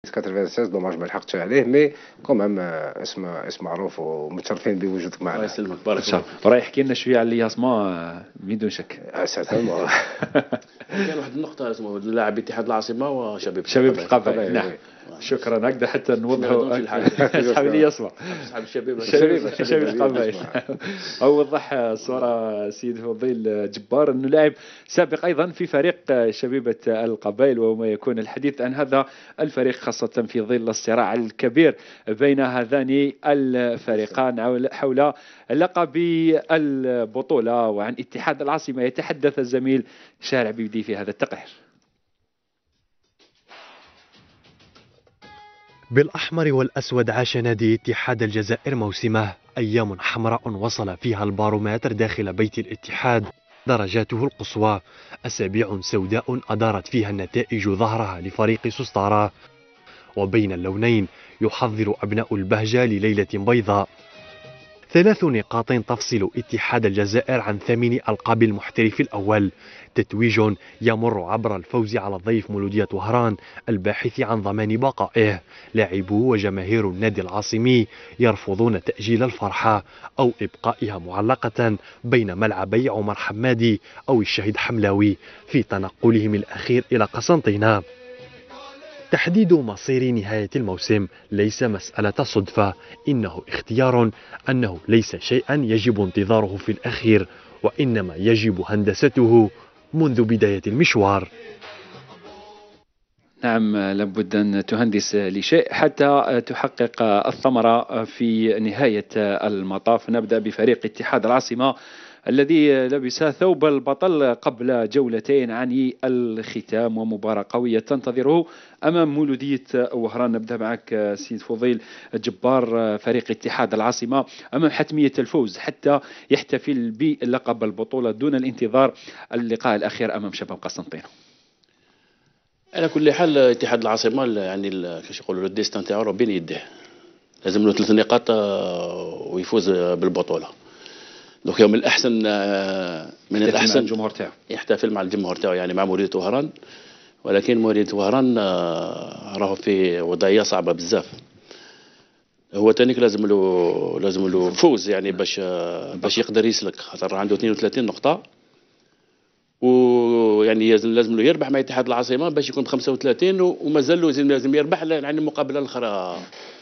96 دوماج ما لحقتش عليه مي كومام اسم معروف ومتشرفين بوجودك الله معنا. يسلمك، بارك الله. راه يحكي لنا شويه على الياسما بدون شك. سيرتانمون. كاين واحد النقطه اسمه لاعب اتحاد العاصمه وشباب شباب القبائل. نعم. شكرا، هكذا حتى نوضحوا شحال لي يسمع اصحاب الشباب شباب القبائل. او وضح الصوره سيد فضيل جبار انه لاعب سابق ايضا في فريق شبيبه القبائل، وما يكون الحديث عن هذا الفريق خاصه في ظل الصراع الكبير بين هذان الفريقان حول لقب البطوله. وعن اتحاد العاصمه يتحدث الزميل شارع بيدي في هذا التقرير. بالأحمر والأسود عاش نادي اتحاد الجزائر موسمه، أيام حمراء وصل فيها البارومتر داخل بيت الاتحاد درجاته القصوى، أسابيع سوداء أدارت فيها النتائج ظهرها لفريق سوستارا، وبين اللونين يحضر أبناء البهجة لليلة بيضاء. 3 نقاط تفصل اتحاد الجزائر عن 8 ألقاب المحترف الأول، تتويج يمر عبر الفوز على الضيف مولودية وهران الباحث عن ضمان بقائه. لاعبو وجماهير النادي العاصمي يرفضون تأجيل الفرحة أو إبقائها معلقة بين ملعبي عمر حمادي أو الشهيد حملاوي في تنقلهم الأخير إلى قسنطينة. تحديد مصير نهاية الموسم ليس مسألة صدفة، إنه اختيار، أنه ليس شيئا يجب انتظاره في الأخير، وإنما يجب هندسته منذ بداية المشوار. نعم، لابد أن تهندس لشيء حتى تحقق الثمرة في نهاية المطاف. نبدأ بفريق اتحاد العاصمة الذي لبس ثوب البطل قبل جولتين عن الختام، ومباراة قوية تنتظره أمام مولودية وهران. نبدأ معك سيد فضيل جبار، فريق اتحاد العاصمة أمام حتمية الفوز حتى يحتفل بلقب البطولة دون الانتظار اللقاء الأخير أمام شباب قسنطينة. على كل حال اتحاد العاصمه يعني كيفاش يقولوا الديستان تاعو بين يديه، لازم له 3 نقاط ويفوز بالبطوله. دونك يوم الاحسن من الاحسن الجمهور تاعو يحتفل مع الجمهور تاعو، يعني مع مولودية وهران، ولكن مولودية وهران راهو في وضعيه صعبه بزاف. هو تانيك لازم له فوز يعني باش يقدر يسلك، خاطر عنده 32 نقطه، ويعني لازم له يربح مع اتحاد العاصمه باش يكون ب 35، ومازال لازم يربح يعني المقابله الاخرى،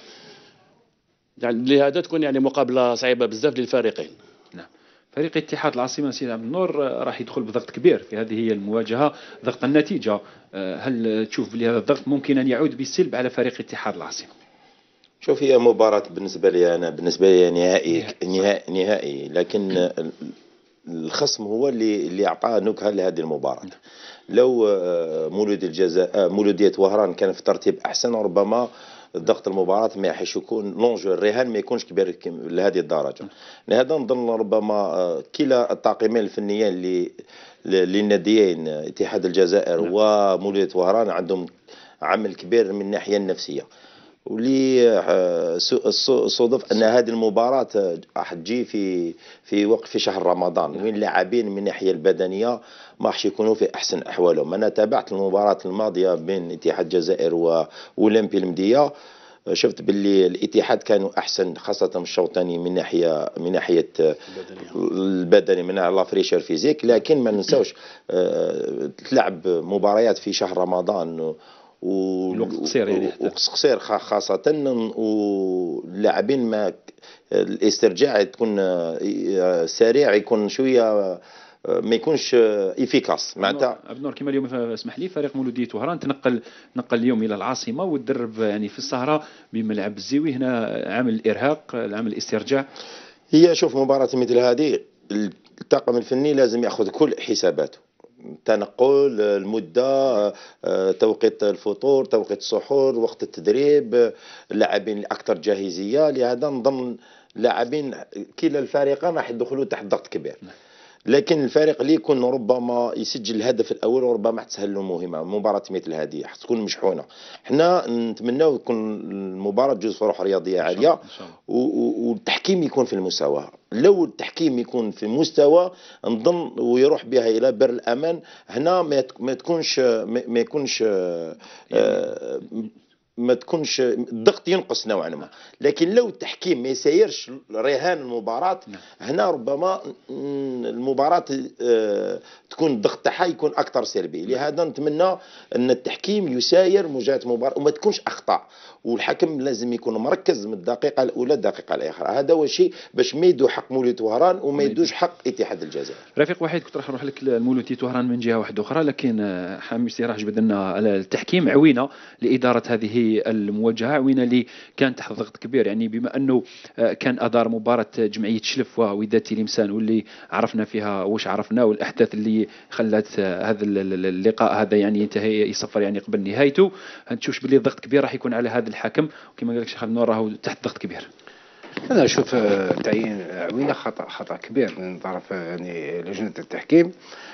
يعني لهذا تكون يعني مقابله صعيبه بزاف للفريقين. نعم. فريق اتحاد العاصمه سيد عبد النور راح يدخل بضغط كبير في هذه هي المواجهه، ضغط النتيجه. هل تشوف بلي هذا الضغط ممكن ان يعود بالسلب على فريق اتحاد العاصمه؟ شوف، هي مباراة بالنسبة لي نهائي، لكن الخصم هو اللي أعطاه نكهة لهذه المباراة. لو مولودية وهران كان في ترتيب أحسن، ربما ضغط المباراة ما حيش يكون لونجو الرهان ما يكونش كبير لهذه الدرجة. لهذا نظن ربما كلا الطاقمين الفنيين للناديين اتحاد الجزائر ومولودية وهران عندهم عمل كبير من الناحية النفسية، ولي صدف ان هذه المباراه راح تجي في شهر رمضان، وين اللاعبين من الناحيه البدنيه ما راحش يكونوا في احسن احوالهم. انا تابعت المباراه الماضيه بين اتحاد الجزائر واولمبي المديه، شفت باللي الاتحاد كانوا احسن، خاصه في الشوط الثاني من ناحيه البدني، من لا فريشر فيزيك. لكن ما ننساوش تلعب مباريات في شهر رمضان الوقت قصير، يعني وقت قصير خاصة، واللاعبين ما الاسترجاع تكون سريع، يكون شوية ما يكونش افيكاس معناتها. ابنور كما اليوم اسمح لي فريق مولودية وهران تنقل اليوم الى العاصمة وتدرب يعني في السهرة بملعب الزيوي، هنا عامل الارهاق، عامل الاسترجاع. هي شوف، مباراة مثل هذه الطاقم الفني لازم ياخذ كل حساباته، تنقل المدة، توقيت الفطور، توقيت السحور، وقت التدريب، اللاعبين الأكثر جاهزية. لهذا نظن لاعبين كلا الفريقين راح يدخلوا تحت ضغط كبير، لكن الفريق اللي يكون ربما يسجل الهدف الاول وربما تسهل له المهمه. مباراه مثل هذه تكون مشحونه، حنا نتمناو يكون المباراه جزء في روح رياضيه عاليه، والتحكيم يكون في المستوى. لو التحكيم يكون في المستوى نظن ويروح بها الى بر الامان، هنا ما يكونش ما تكونش الضغط ينقص نوعا ما. لكن لو التحكيم ما يسيرش رهان المباراة، هنا ربما المباراة تكون الضغط تاعها يكون أكثر سلبي. لهذا نتمنى أن التحكيم يساير مواجهة المباراة وما تكونش أخطاء، والحكم لازم يكون مركز من الدقيقة الأولى للدقيقة الأخيرة. هذا هو الشيء باش ما يدو حق مولودية وهران وما يدوش حق اتحاد الجزائر. رفيق وحيد، كنت راح نروح لك المولودية وهران من جهة واحدة أخرى، لكن حميسي راح جبد لنا على التحكيم عوينة لإدارة هذه المواجهة، عوينة اللي كان تحت ضغط كبير، يعني بما أنه كان أدار مباراة جمعية شلف ووداد تلمسان واللي عرفنا فيها واش عرفنا، والأحداث اللي خلت هذا اللقاء هذا يعني ينتهي يصفر يعني قبل نهايته. هنشوف باللي الضغط كبير راح يكون على هذا الحكم، وكما قال لك شيخ نور راهو تحت ضغط كبير. أنا أشوف تعيين عوينة خطأ كبير من طرف يعني لجنة التحكيم،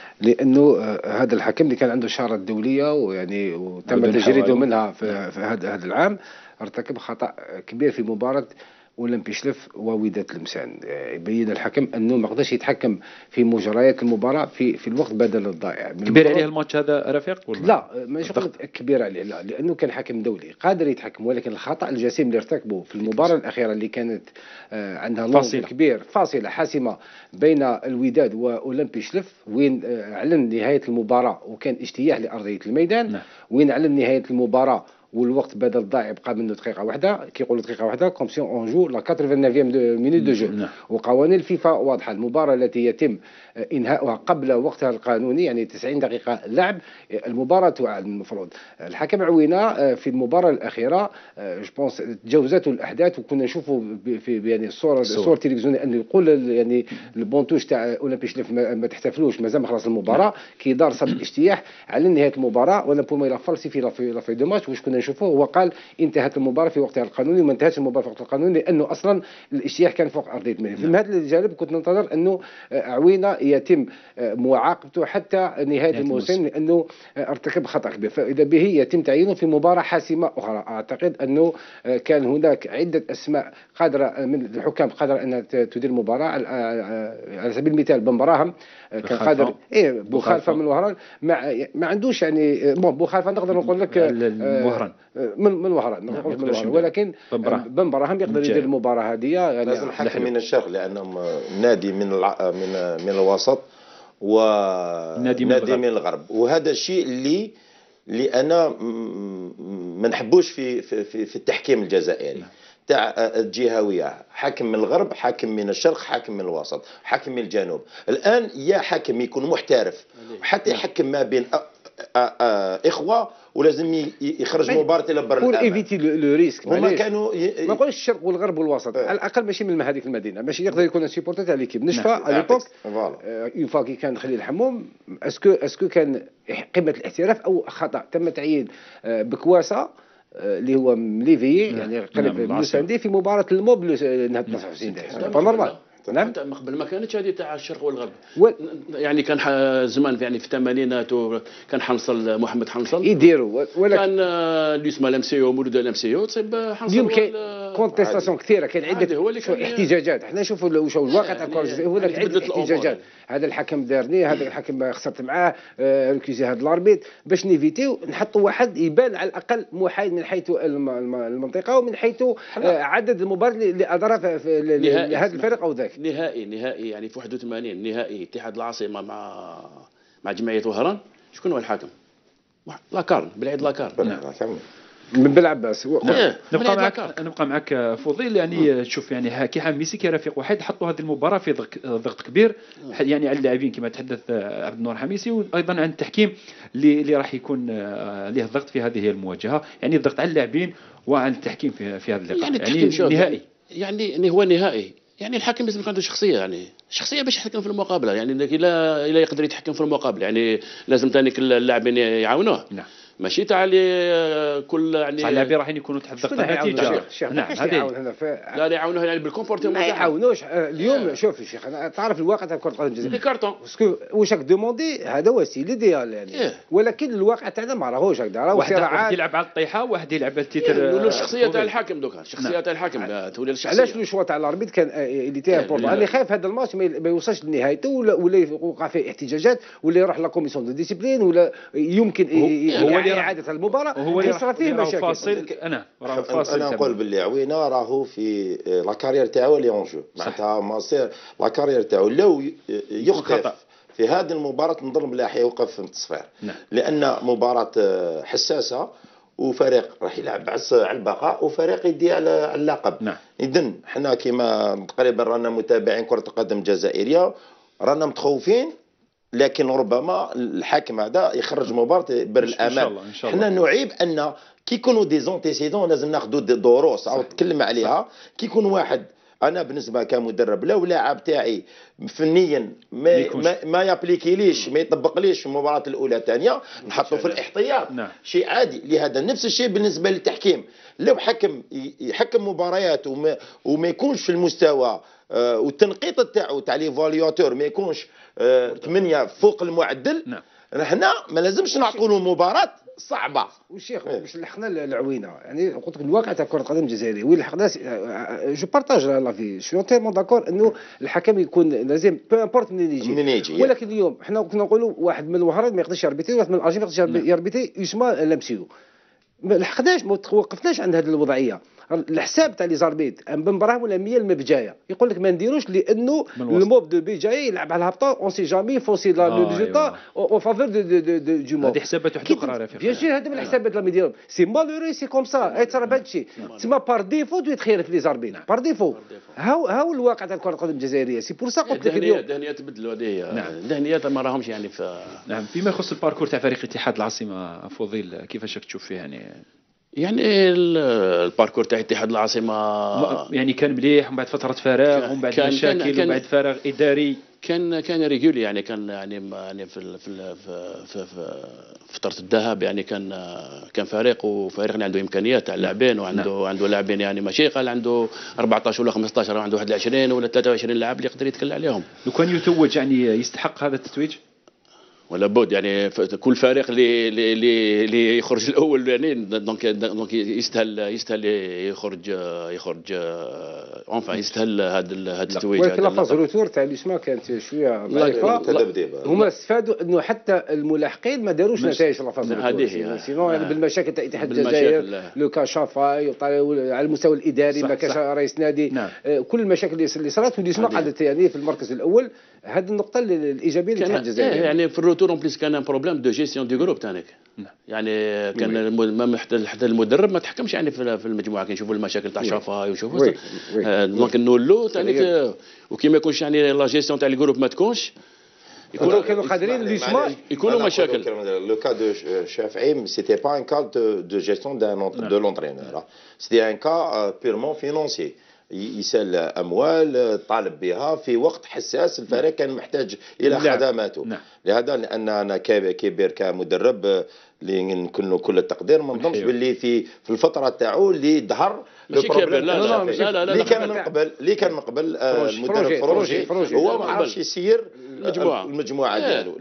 لأنه هذا الحكم اللي كان عنده شارة دولية ويعني وتم تجريده منها في هذا العام ارتكب خطأ كبير في مباراة أولمبي شلف ووداد تلمسان. يبين الحكم أنه ما قدرش يتحكم في مجريات المباراة في الوقت بدل الضائع. كبير عليه الماتش هذا رفيق ولا لا؟ مش كبير عليه، لا، لأنه كان حكم دولي قادر يتحكم، ولكن الخطأ الجسيم اللي ارتكبه في المباراة الأخيرة اللي كانت عندها فاصلة كبير، فاصلة حاسمة بين الوداد وأولمبي شلف، وين أعلن نهاية المباراة وكان اجتياح لأرضية الميدان، وين أعلن نهاية المباراة والوقت بدل ضائع بقى منه دقيقه واحده، كيقولوا دقيقه واحده كومسيون اون جو لا 89 مينوت دو جو. وقوانين الفيفا واضحه، المباراه التي يتم انهاؤها قبل وقتها القانوني يعني 90 دقيقه لعب، المباراه تعاد. المفروض الحكم عوينه في المباراه الاخيره جو بونس تجاوزته الاحداث، وكنا نشوفوا في يعني الصور تلفزيونيه انه يقول يعني البونتوش تاع اولمبي شلف ما تحتفلوش مازال ما خلص المباراه، كي دار صب الاجتياح على نهايه المباراه ولا بوما لا فالسيفي لا في دو ماتش. واش كنا نشوفوه هو قال انتهت المباراه في وقتها القانوني، وما انتهتش المباراه في وقتها القانوني لانه اصلا الاجتياح كان فوق ارضيه الميدان. من هذا الجانب كنت ننتظر انه عوينه يتم معاقبته حتى نهايه الموسم لانه ارتكب خطا كبير، فاذا به يتم تعيينه في مباراه حاسمه اخرى. اعتقد انه كان هناك عده اسماء قادره من الحكام قادره انها تدير المباراه. على سبيل المثال بن براهم كان قادر، بوخالفه من وهران ما عندوش يعني بوخالفه نقدر نقول لك وهران من وهران، ولكن بن براهم يقدر يدير المباراه هذه. يعني لازم حكم من الشرق لانهم نادي من الوسط ونادي من الغرب، وهذا الشيء اللي انا ما نحبوش في التحكيم الجزائري تاع الجهويه. حاكم من الغرب، حاكم من الشرق، حاكم من الوسط، حاكم من الجنوب. الان يا حاكم يكون محترف حتى يحكم ما بين اخوه، ولازم يخرج مباراه الى بر بور ايفيتي لو ريسك. هما كانوا ما نقولش الشرق والغرب والوسط، على الاقل ماشي من هذيك المدينه، ماشي يقدر يكون السيبورتر تاع ليكيب نشفى على ليبوك. اون فوا كي كان خليل الحموم، اسكو كان قمه الاحتراف او خطا تم تعيين بكواسه اللي هو مليفي يعني قريب المساندي في مباراه الموب نهار 59 دقيقه نورمال. نعم قبل ما كانتش هذه تاع الشرق والغرب يعني كان زمان يعني في الثمانينات كان حنصل محمد حنصل يديروا، ولكن كان اللي اسمه لامسيو مولود لامسيو تصيب حنصل. اليوم كاين كونتيستاسيون كثيره، كاين عده احتجاجات. احنا نشوفوا واش الواقع تاع الكره الجزائريه، هو عده احتجاجات. هذا الحكم دارني، هذا الحكم خسرت معاه، ركيزي هذا الاربيت، باش نيفيتيو نحطوا واحد يبان على الاقل محايد من حيث المنطقه ومن حيث عدد المباريات اللي ادارها لهذا الفريق او ذاك. نهائي يعني في 81 نهائي اتحاد العاصمه مع جمعيه وهران، شكون هو الحاكم؟ لاكارن، بالعيد لاكارن من بالعباس. نبقى معك فضيل. يعني تشوف يعني كي حميسي كي رفيق واحد حطوا هذه المباراه في ضغط كبير يعني على اللاعبين كما تحدث عبد النور حميسي، وايضا عن التحكيم اللي راح يكون له ضغط في هذه المواجهه، يعني الضغط على اللاعبين وعن التحكيم في هذا اللقاء. يعني نهائي يعني هو نهائي، يعني الحكم لازم يكون عنده شخصيه، يعني شخصيه باش يحكم في المقابله، يعني لا يقدر يتحكم في المقابله، يعني لازم ثاني اللاعبين يعاونوه. نعم. ماشي تاع اللي كل يعني اللاعبين راح يكونوا تحت ضغط النتيجه. نعم هذه لا يعاونوه يعني بالكومبورتمون، ما يعاونوش اليوم. شوف يا شيخ، انا تعرف الواقع تاع كره القدم الجزائريه كارطون واش راك دوموندي، هذا وسيله ديال يعني ولكن الواقع تاعنا ما راهوش هكذا. راه واحد يلعب على الطيحه، واحد يلعب على التيتر. الشخصيه تاع الحاكم دوكا، الشخصيه تاع الحاكم تولي الشخصيه. علاش لو شوا تاع الاربيت كان اللي تاع بورتو، انا خايف هذا الماتش ما يوصلش لنهايته ولا يوقع فيه احتجاجات ولا يروح لا كوميسيون دو ديسيبلين ولا يمكن هو مع اعاده المباراه كيصرى فيه مشاكل. فاصل انا نقول باللي عوينه راهو في لا كارير تاعو اللي اونجو معناتها مصير لا كارير تاعو لو يخطف في هذه المباراه نظن بلا حيوقف في التصفير. لان مباراه حساسه وفريق راح يلعب على البقاء وفريق يدي على اللقب. اذن حنا كما تقريبا رانا متابعين كره القدم الجزائريه رانا متخوفين، لكن ربما الحاكم هذا يخرج مباراه بر الامان. حنا نعيب ان كي يكونوا دي زونتيسيدون لازم ناخذوا دروس او تكلم عليها. كي يكون واحد انا بالنسبه كمدرب لو لاعب تاعي فنيا ما يابليكيليش ما يطبقليش في المباراه الاولى الثانيه نحطه في الاحتياط. شيء عادي. لهذا نفس الشيء بالنسبه للتحكيم. لو حكم يحكم مباريات وما يكونش في المستوى والتنقيط تاعو تاع ليفالياتور ما يكونش 8 فوق المعدل، هنا ما لازمش نعطوا له مباراه صعبه. والشيخ باش لحقنا العوينه يعني قلت لك الواقع تاع كره القدم الجزائريه وين لحقنا. جو بارطاج لا في شو تيرمون داكور انه الحكم يكون لازم بو امبورت منين يجي. ولكن اليوم حنا كنا نقولوا واحد من الوهرات ما يقدرش يربيتي، واحد من الارجين ما يقدرش يربيتي، يسمى لمسيو. ما لحقناش ما توقفناش عند هذه الوضعيه. الحساب تاع لي زاربيت بن براهم ولا 100 بجايه يقول لك ما نديروش لانه الموب دو بجايه يلعب على الهبطه اون سي جامي فوسي لو ريزولتا او فافور دو موب. هذه حسابات واحد اخرى راه بيان سور هذا من الحسابات اللي يديرهم سي مالوري سي كوم سا ترى بهذا الشيء تسمى بار ديفو تخير في لي زاربيت بار ديفو. هاو الواقع تاع كره القدم الجزائريه. سي بور سا قلت لك اليوم دهنيات تبدلوا هذه. دهنيات ما راهمش يعني في فيما يخص الباركور تاع فريق اتحاد العاصمه فضيل كيفاش تشوف فيه يعني الباركور تاع اتحاد العاصمه يعني كان مليح ومن بعد فتره فراغ ومن بعد مشاكل ومن بعد فراغ اداري كان ريجولي يعني كان يعني في فتره الذهاب يعني كان فريق وفريق عنده امكانيات تاع اللاعبين وعنده لاعبين يعني ماشي قال عنده 14 ولا 15 عنده 21 ولا 23 لاعب اللي يقدر يتكل عليهم. لو كان يتوج يعني يستحق هذا التتويج ولا بود يعني كل فريق اللي يخرج الاول يعني دونك يستاهل يخرج يستاهل هذا التتويج. ولكن لافاز روتور تاع الاسماء كانت شويه ضعيفه. هما استفادوا انه حتى الملاحقين ما داروش نتائج لافاز روتور سينو يعني بالمشاكل تاع اتحاد الجزائر لو كان شافاي على المستوى الاداري ما كانش رئيس نادي كل المشاكل اللي صارت والاسماء قعدت يعني في المركز الاول. هذه النقطه الايجابيه للاتحاد الجزائري يعني في الروتور اون بليس كان بروبليم دو جيستيون دو جروب تاعك. يعني كان حتى المدرب ما تحكمش يعني في المجموعه. كنشوفوا المشاكل تاع شافاي وشوفوا دونك نولو تاع وكي ما يكونش يعني لا جيستيون تاع الجروب ما تكونش كانوا قادرين الاسماء يكونوا مشاكل. لو كا دو شافعي سيتي با ان كا دو جيستيون دو لونترينور سيتي ان كا بيرمون فينانسي. يسال اموال طالب بها في وقت حساس الفريق كان محتاج الى خدماته. لهذا لان انا كبير كمدرب اللي نكون له كل التقدير ما نظنش باللي في الفتره تاعو اللي ظهر اللي كان من قبل المدرب فروجي هو ما عرفش يسير المجموعه ديالو.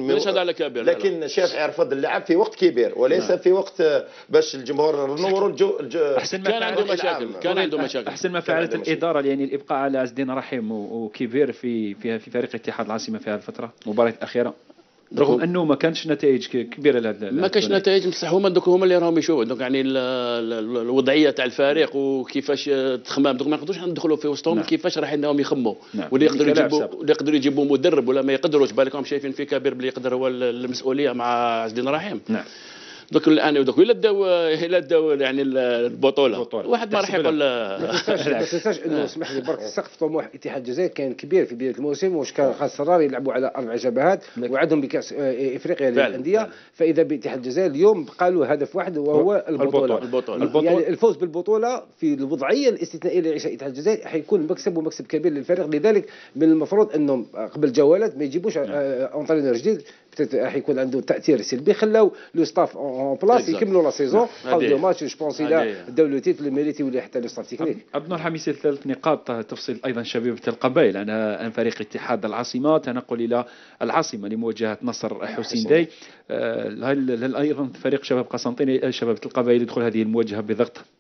لكن شافعي رفض اللعب في وقت كبير وليس في وقت باش الجمهور نوروا كان عنده مشاكل احسن ما فعلت الاداره يعني الابقاء على عز الدين رحيم وكبير في فريق اتحاد العاصمه في هذه الفتره المباراه الاخيره رغم انه ما كانش نتائج كبيره لهذا ما كانش نتائج بصح هما اللي راهم يشوفوا دوك يعني الوضعيه تاع الفريق وكيفاش تخمام دوك ما نقدروش ندخلوا في وسطهم كيفاش راح انهم يخموا واللي يقدروا يجيبوا مدرب ولا ما يقدروش بالكم شايفين في كبير اللي يقدر هو المسؤوليه مع عز الدين رحيم. دوك الان دوك الا داو يعني البطوله واحد ما راح يقول ما تنساش انه اسمح لي برك سقف طموح اتحاد الجزائر كان كبير في بدايه الموسم واش كان خاص صرار يلعبوا على 4 جبهات وعدهم بكاس افريقيا للانديه. فاذا باتحاد الجزائر اليوم بقى له هدف واحد وهو البطوله. يعني الفوز بالبطوله في الوضعيه الاستثنائيه اللي يعيشها اتحاد الجزائر حيكون مكسب ومكسب كبير للفريق. لذلك من المفروض انهم قبل جولات ما يجيبوش اونترينور جديد راح يكون عنده تاثير سلبي. خلاو لو ستاف اون بلاس يكملوا لا سيزون دو ماتش جو بونس الى الدولتي في الميريتي ولا حتى لو ستاف تكنيك. عبد النور حميسي 3 نقاط تفصيل ايضا شبيبه القبائل عن فريق اتحاد العاصمه. تنقل الى العاصمه لمواجهه نصر حسين داي. هل ايضا فريق شباب قسنطيني شباب القبائل يدخل هذه المواجهه بضغط؟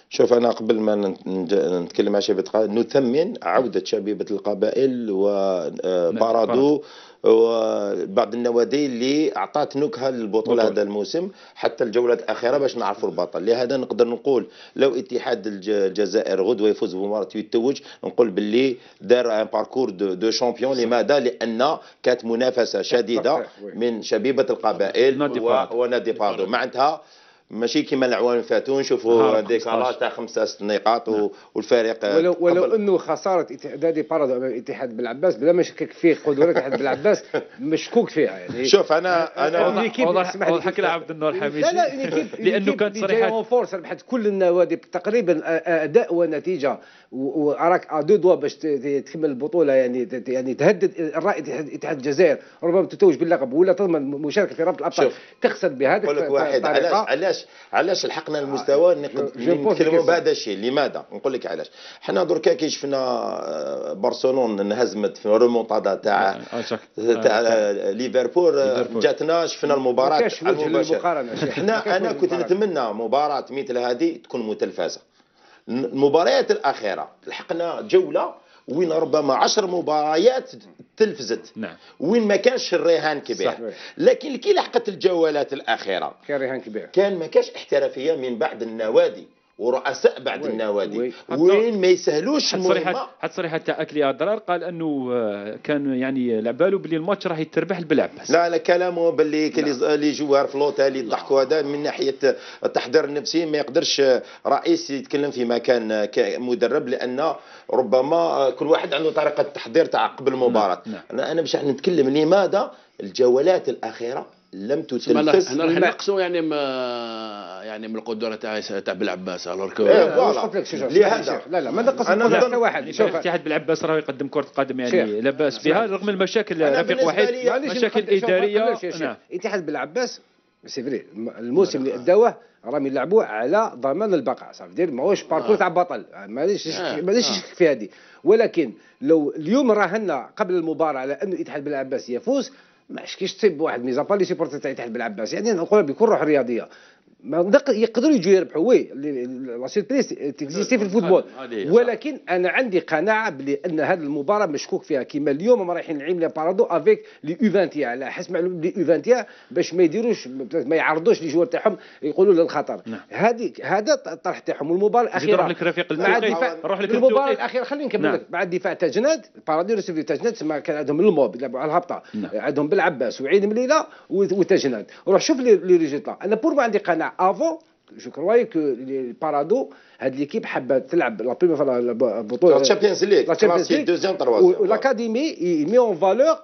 شوف أنا قبل ما نتكلم عن شبيبة القبائل نثمن عودة شبيبة القبائل وبارادو وبعض النوادي اللي أعطت نكهة للبطولة هذا الموسم حتى الجولة الأخيرة باش نعرفوا البطل. لهذا نقدر نقول لو اتحاد الجزائر غدوة يفوز بمباراة ويتوج نقول باللي دار ان باركور دو شامبيون. لماذا؟ لأن كانت منافسة شديدة من شبيبة القبائل ونادي بارادو. معناتها ماشي كيما العوام اللي فاتوا نشوفوا ديكالاج تاع 5-6 نقاط والفريق ولو انه خساره نادي بارادو امام الاتحاد بالعباس بلا ما شكك فيه قدرات الاتحاد بالعباس مشكوك فيها يعني. شوف انا وضح لك عبد النور الحميدي لا لانه كانت صريحه فورس ربحت كل النوادي تقريبا اداء ونتيجه وراك دو دوا باش تكمل البطوله يعني تهدد الرائد اتحاد الجزائر ربما تتوج باللقب ولا تضمن مشاركه في رابطه الابطال تخسر بهذه الطريقه. علاش لحقنا المستوى نتكلموا بهذا الشيء؟ لماذا؟ نقول لك علاش. حنا دركا كي شفنا برشلونه انهزمت في الريمونتادا تاع ليفربول جاتنا شفنا المباراه المباشره. انا كنت نتمنى مباراه مثل هذه تكون متلفزه. المباريات الاخيره لحقنا جوله وين ربما 10 مباريات تلفزت. نعم. وين ما كانش الرهان كبير. صحيح. لكن كي لحقت الجولات الاخيره كان رهان كبير، كان ما كانش احترافيه من بعض النوادي ورؤساء بعض النوادي وين ما يسهلوش المهمه. حتى صريحه تاع اكلي اضرار قال انه كان يعني لعبالو باللي الماتش راح يتربح بالعباس. لا كلامه باللي اللي جوار في لوطيل يضحكوا هذا من ناحيه التحضير النفسي ما يقدرش رئيس يتكلم في مكان مدرب لان ربما كل واحد عنده طريقه التحضير تاع قبل المباراه. انا باش نتكلم لماذا الجولات الاخيره لم تتلفز. احنا راح نقصوا يعني من القدره تاع بالعباس الوغ قلت لك لهذا لا ما نقص حتى واحد. شوف الاتحاد بالعباس راه يقدم كره قدم يعني لا باس بها رغم المشاكل. رفيق واحد مشاكل اداريه. الاتحاد بالعباس سي فري الموسم اللي اداوه راهم يلعبوه على ضمان البقاء صافي دير ماهوش باركور تاع بطل مانيش نشك في هذه. ولكن لو اليوم راهنا قبل المباراه على انه الاتحاد بالعباس يفوز ما شكيش تصيب واحد ميزابال لي سيبورتي تاع الاتحاد بالعباس يعني نقول بكل روح رياضيه ما يقدروا يجوا يربحوا وي لا سيربريز تكزيستي في الفوتبول. ولكن انا عندي قناعه بان هذه المباراه مشكوك فيها كيما اليوم رايحين نلعب لي بارادو افيك لي يو 21 على حسب معلومات لي يو 21 باش ما يديروش ما يعرضوش لي جوار تاعهم يقولوا للخطر. هذا الطرح تاعهم. والمباراه الاخيره مع الدفاع المباراه الاخيره خليني نكمل لك. مع الدفاع تاع جناد بارادو ريسيفي تاع جناد ما كان عندهم الموب يلعبوا على الهبطه عندهم بالعباس وعيد مليله وتجناد. روح شوف لي ريزولتا. انا بور ما عندي قناعه افون جو كروي كو بارادو هاد ليكيب حابه تلعب لا بريمير البطوله الشامبيونز ليغ كلاسيك دوزيام تروازيام والاكاديمي مي اون فالور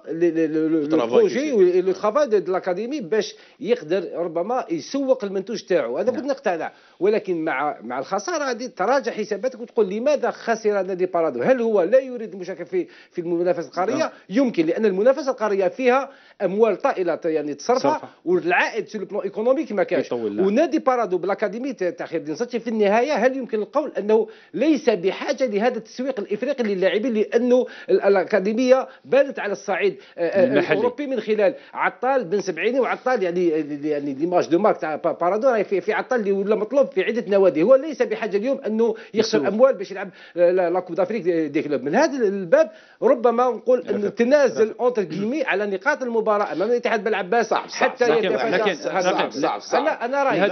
لو بروجي و لو ترافاي دو الاكاديمي باش يقدر ربما يسوق المنتوج تاعو. هذا كنت نقتنع. ولكن مع الخساره هذه تراجع حساباتك وتقول لماذا خسر نادي بارادو؟ هل هو لا يريد المشاركه في المنافسه القاريه؟ يمكن لان المنافسه القاريه فيها اموال طائله يعني تصرفها والعائد في البلان ايكونوميك ما كانش. ونادي بارادو بالاكاديمي تاع خير الدين صتي في النهايه هل يمكن القول انه ليس بحاجه لهذا التسويق الافريقي للاعبين لانه الاكاديميه بانت على الصعيد الاوروبي من خلال عطال بن سبعيني وعطال يعني ليماج دو مارك تاع بارادو في عطال اللي ولا مطلوب في عده نوادي. هو ليس بحاجه اليوم انه يخسر اموال باش يلعب لا كوب دافريك دي كلوب. من هذا الباب ربما نقول انه تنازل اونتر كيمي على نقاط المباراه امام الاتحاد بالعباس حتى لكن صعب. انا رايي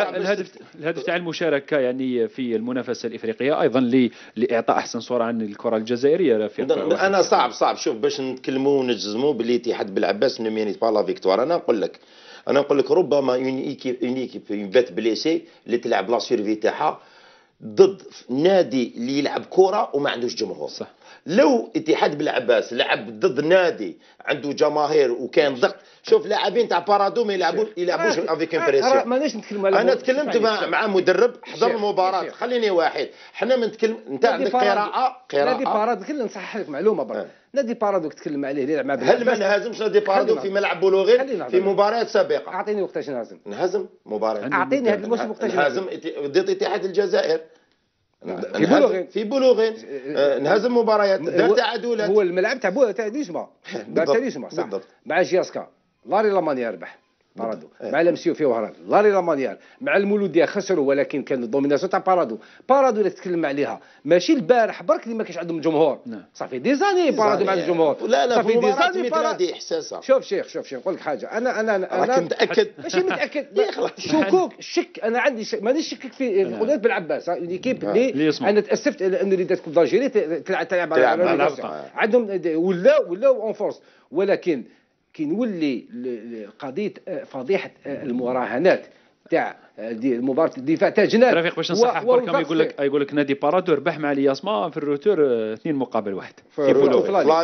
الهدف تاع المشاركه يعني في المنافسه الافريقيه ايضا لاعطاء احسن صوره عن الكره الجزائريه. رفيق انا صعب شوف باش نتكلموا ونجزموا باللي الاتحاد بالعباس نو ميريت با لا فيكتوار. انا نقول لك ربما اون ايكيب بات بليسي اللي تلعب لا سيرفي تاعها ضد نادي اللي يلعب كره وما عندوش جمهور. صح. لو اتحاد بالعباس لعب ضد نادي عنده جماهير وكان ضغط. شوف لاعبين تاع بارادو ما يلعبوش افيك امبريسيون. ماناش نتكلم انا تكلمت مع مدرب حضر المباراه. خليني واحد حنا ما نتكلم انت عندك قراءه نادي بارادو كل نصحح لك معلومه برك. نادي بارادو تكلم عليه اللي يلعب مع هل ما نهزمش نادي بارادو في ملعب بولوغين في مباريات سابقه؟ اعطيني وقتاش نهزم مباراه. اعطيني هذا الموسم وقتاش نهزم ضد اتحاد الجزائر في بولوغين نهزم مباريات دار تعادلات. هو الملعب تاع ديسما دار تاع ديسما صح مع جياسكا لاري لاماني يربح بارادو مع لامسيو في وهران لاري لامانيار مع المولوديه خسروا، ولكن كان الدوميناسيون تاع بارادو اللي تتكلم عليها ماشي البارح برك اللي ما كانش عندهم جمهور. صافي دي زاني بارادو مع الجمهور. لا صافي في دي زاني بارادو احساسها. شوف شيخ نقول لك حاجه، انا متاكد ماشي متاكد شكوك الشك انا عندي مانيش شكك في قدرات بالعباس ليكيب اللي انا تاسفت انه اللي دات كوب دالجيري تلعب على عندهم ولاو اون فورس، ولكن كي نولي قضيه فضيحه المراهنات تاع مباراه الدفاع تاع جنات رفيق باش نصحح بركم يقول لك نادي بارادو ربح مع الياسما في الروتور 2-1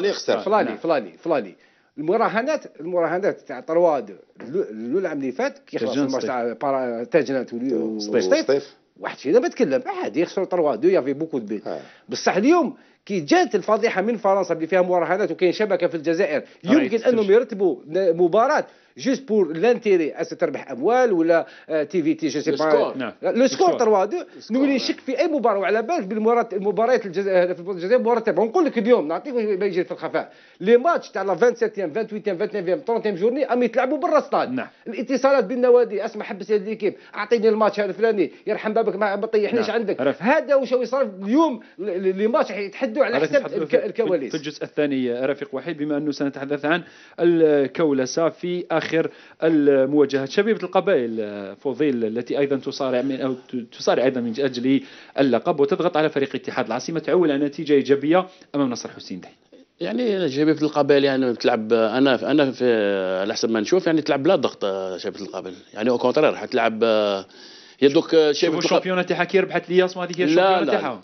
فلاني المراهنات تاع طرواد العام اللي فات كي خلص الماتش تاع جنات وسطيف واحد فينا ما تكلم عادي يخسروا طرواد يافي بوكو دو بي. بصح اليوم كي جات الفضيحه من فرنسا اللي فيها مراهنات وكاين شبكه في الجزائر يمكن انهم يرتبوا مباراه جوست بور لانتيري تربح اموال ولا تي جو سي با لو سكور 3-2 نولي نشك في اي مباراه، وعلى بالك بالمباريات الجزائر في الجزائر مرتبه. ونقول لك اليوم نعطيك ما يجي في الخفاء لي ماتش تاع لا 27 28 29 30 جورني ام يتلعبوا برا الستاد. الاتصالات بالنوادي اسمع حبس هذه ليكيب اعطيني الماتش هذا الفلاني يرحم بابك ما طيحنيش عندك هذا واش يصرف اليوم لي ماتش يتحدوا على حساب الكواليس. في الجزء الثاني رفيق وحيد بما انه سنتحدث عن الكولسه في اخر المواجهات شبيبه القبائل فوضيل التي ايضا تصارع ايضا من اجل اللقب وتضغط على فريق اتحاد العاصمه تعول على نتيجه ايجابيه امام نصر حسين داي. يعني شبيبه القبائل يعني تلعب انا في على حسب ما نشوف يعني تلعب بلا ضغط شبيبه القبائل يعني او كونترير حتلعب يدوك شبيبه الشامبيون تاعها كي ربحت الياسما هذيك هي الشامبيون تاعها.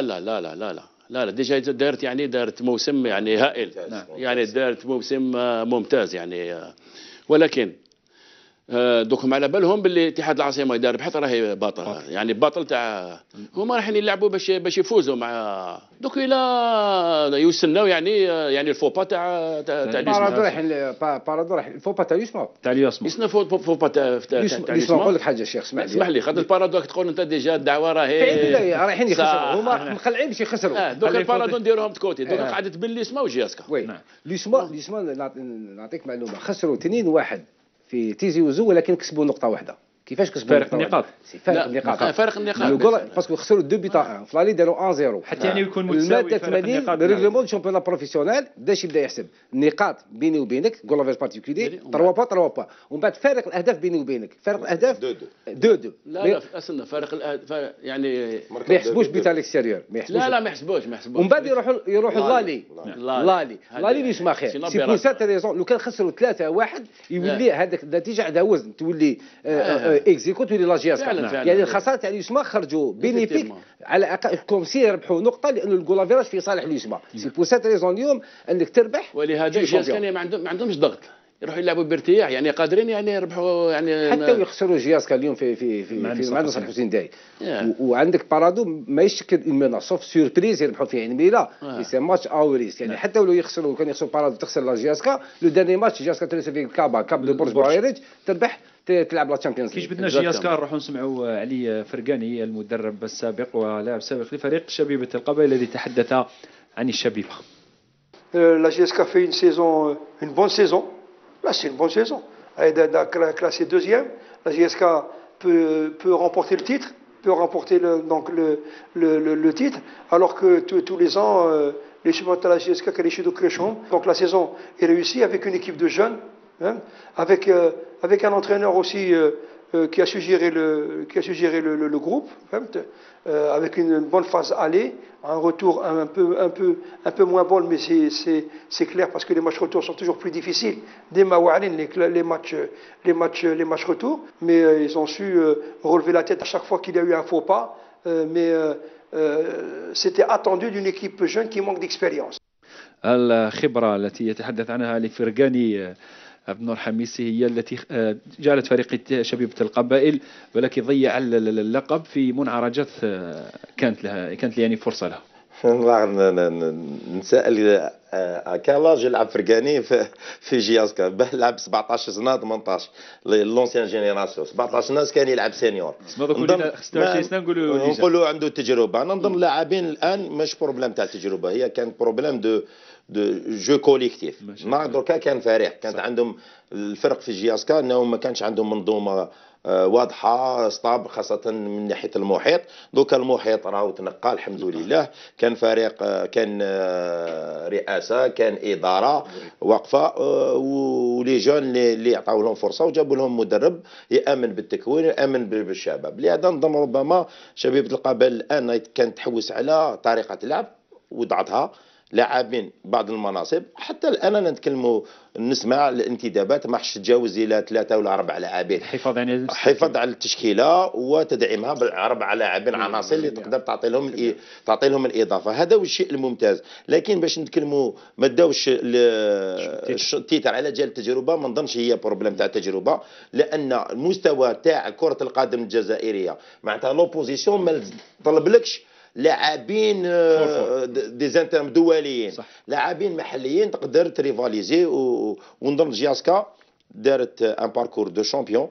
لا ديجا دارت موسم يعني هائل يعني دارت موسم ممتاز يعني ولكن دوكم على بالهم باللي اتحاد العاصمه يدار بحث راهي باطل يعني باطل تاع هما رايحين يلعبوا باش يفوزوا مع دوك الى يستناو يعني الفوبا تاع بارادو رايح الفوبا تاع الياسما يسنا فوبا تاع نقول لك حاجه شيخ اسمح لي خاطر البارادو تقول انت ديجا الدعوه راهي رايحين يخسروا هما مخلعين باش يخسروا دوك البارادو نديروهم تكوتي دوك قاعده تبان ليسما وجياسكا ليسما نعطيك معلومه خسروا 2-1 في تيزي وزو ولكن كسبوا نقطه واحده. كيفاش كسبوا فرق النقاط؟ فرق النقاط باسكو خسروا 2 بيتا في لالي داروا 1-0 حتى يعني يكون متساوي. الماده 80 ريغلومون شامبيون بروفيسيونيل باش يبدا يحسب النقاط بيني وبينك جول افير بارتيكولي 3 با ومن بعد فارق الاهداف بيني وبينك فارق الاهداف 2-2 لا استنى فارق الاهداف يعني ما يحسبوش بيتا الاكستيريور لا ما يحسبوش ومن بعد يروحوا لالي اللي يسمى خير سي بور سات ريزون لو كان خسروا 3-1 يولي هذاك النتيجه عندها وزن تولي اكزيكو تولي لاجياسكا يعني الخساره تاع اليسما خرجوا بينيفيك على الاقل كومسي يربحوا نقطه لانه الجولافيراج في صالح اليسما سي بور سات ريزون اليوم انك تربح. ولهذا جياسكا ما عندهمش ضغط يروحوا يلعبوا بارتياح يعني قادرين يعني يربحوا يعني حتى يخسروا جياسكا اليوم في مع نصر حسين داي وعندك بارادو ما يشكل المناص سوف سوربريز يربحوا في عين ميلا سي ماتش اوريس يعني حتى ولو يخسروا كان يخسروا بارادو تخسر لا جياسكا لو داني ماتش جياسكا ترسل في كاب دو بورج بوعيريج تربح تلعب لا تشامبيونز. كي جبدنا جياسكا نروحوا نسمعوا علي فرقاني المدرب السابق ولاعب سابق لفريق شبيبه القبائل الذي تحدث عن الشبيبه. La GSK fait une bonne saison. Là, c'est une bonne saison. Elle est classée deuxième. La GSK peut remporter le titre, le titre, alors que tous les ans, les supporters de la GSK qualifient de Créchon. Donc la saison est réussie avec une équipe de jeunes, hein, avec un entraîneur aussi qui a su gérer le groupe, hein, avec une bonne phase aller, un retour un peu moins bon, mais c'est clair parce que les matchs retour sont toujours plus difficiles. Des Mawalin, les matchs retour, mais ils ont su relever la tête à chaque fois qu'il y a eu un faux pas, mais c'était attendu d'une équipe jeune qui manque d'expérience. الخبرة التي يتحدث عنها لفرقاني عبد النور حميسي هي التي جعلت فريق شبيبة القبائل ولكن ضيع اللقب في منعرجات كانت له يعني فرصة له. نسأل كالاج يلعب فرقاني في جياسكا باه لعب 17 سنه 18 لونسيان جينيراسيون 17 ناس كان يلعب سينيور. نظن 26 سنه نقولوا عنده تجربه. انا نظن اللاعبين الان مش بروبليم تاع التجربه، هي كان بروبليم دو جو كوليكتيف. دركا كان فريق كانت عندهم الفرق في جياسكا انهم ما كانش عندهم منظومه واضحه ستاب خاصه من ناحيه المحيط. دوكا المحيط راهو تنقى الحمد لله. كان فريق كان رئاسه كان اداره واقفه ولي جون اللي عطاو لهم فرصه وجابوا لهم مدرب يامن بالتكوين يامن بالشباب. لهذا نظن ربما شبيبه القبائل الان كانت تحوس على طريقه اللعب وضعتها لاعبين بعض المناصب. حتى الان نتكلموا نسمع الانتدابات ما حش تتجاوز الى 3 ولا 4 لاعبين. حفاظ على التشكيله وتدعيمها ب4 لاعبين عناصر اللي تقدر تعطي لهم الاضافه. هذا هو الشيء الممتاز. لكن باش نتكلموا ما داوش التيتر على جال التجربه، ما نظنش هي بروبليم تاع التجربه، لان المستوى تاع كره القدم الجزائريه معناتها لوبوزيسيون ما طلبلكش لاعبين ديزانترم دوليين، لاعبين محليين تقدر تريفاليزي. ونظن جياسكا دارت ان باركور دو شامبيون.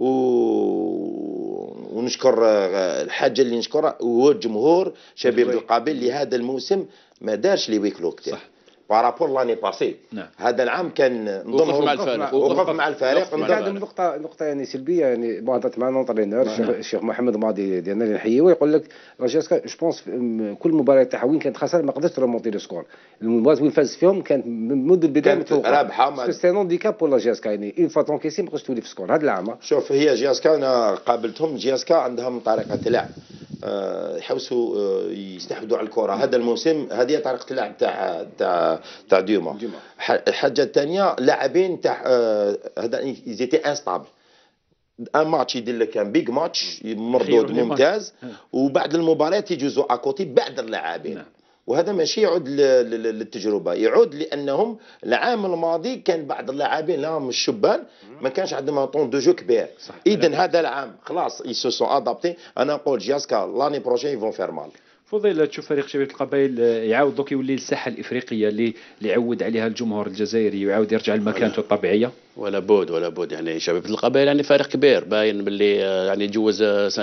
ونشكر الحاجه اللي نشكرها هو الجمهور شبيبه القبائل لهذا الموسم ما دارش لي ويكلو كتير بارابور لاني باسي. هذا العام كان وقف مع الفريق. هذه نقطه يعني سلبيه. يعني بعضت معنا نونترينور الشيخ محمد ماضي ديالنا اللي نحييه ويقول لك جياسكا جو بونس كل مباراه تاعها وين كانت خساره ما قدرتش تريمونتي لو سكور. المباريات وين فاز فيهم كانت منذ البدايه متفوقه رابحه. سي ان ديكاب بور لا جياسكا يعني اون فوا تونكيسي ما قدرتش تولي في سكور هذا العام. شوف هي جياسكا انا قابلتهم. جياسكا عندهم طريقه لعب يحوسوا يستحوذوا على الكره. هذا الموسم هذه طريقه اللعب تاع ديوما. الحاجه الثانيه لاعبين تاع هذا زيتي انستابل. ان ماتش يدير لك كان بيج ماتش مردود ممتاز وبعد المباريات يجوزوا اكوتي بعد اللاعبين. وهذا ماشي يعود للتجربه، يعود لانهم العام الماضي كان بعض اللاعبين لهم الشبان ما كانش عندهم طون دو جو كبير. اذا هذا العام خلاص يسو سون ادابتي. انا نقول جياسكا لاني بروجين يفون فير مال. فضيلة تشوف فريق شبيبة القبائل يعاود دوك يولي الساحة الإفريقية اللي يعود عليها الجمهور الجزائري ويعاود يرجع لمكانته الطبيعية؟ ولا بود يعني شبيبة القبائل يعني فريق كبير باين باللي يعني جوز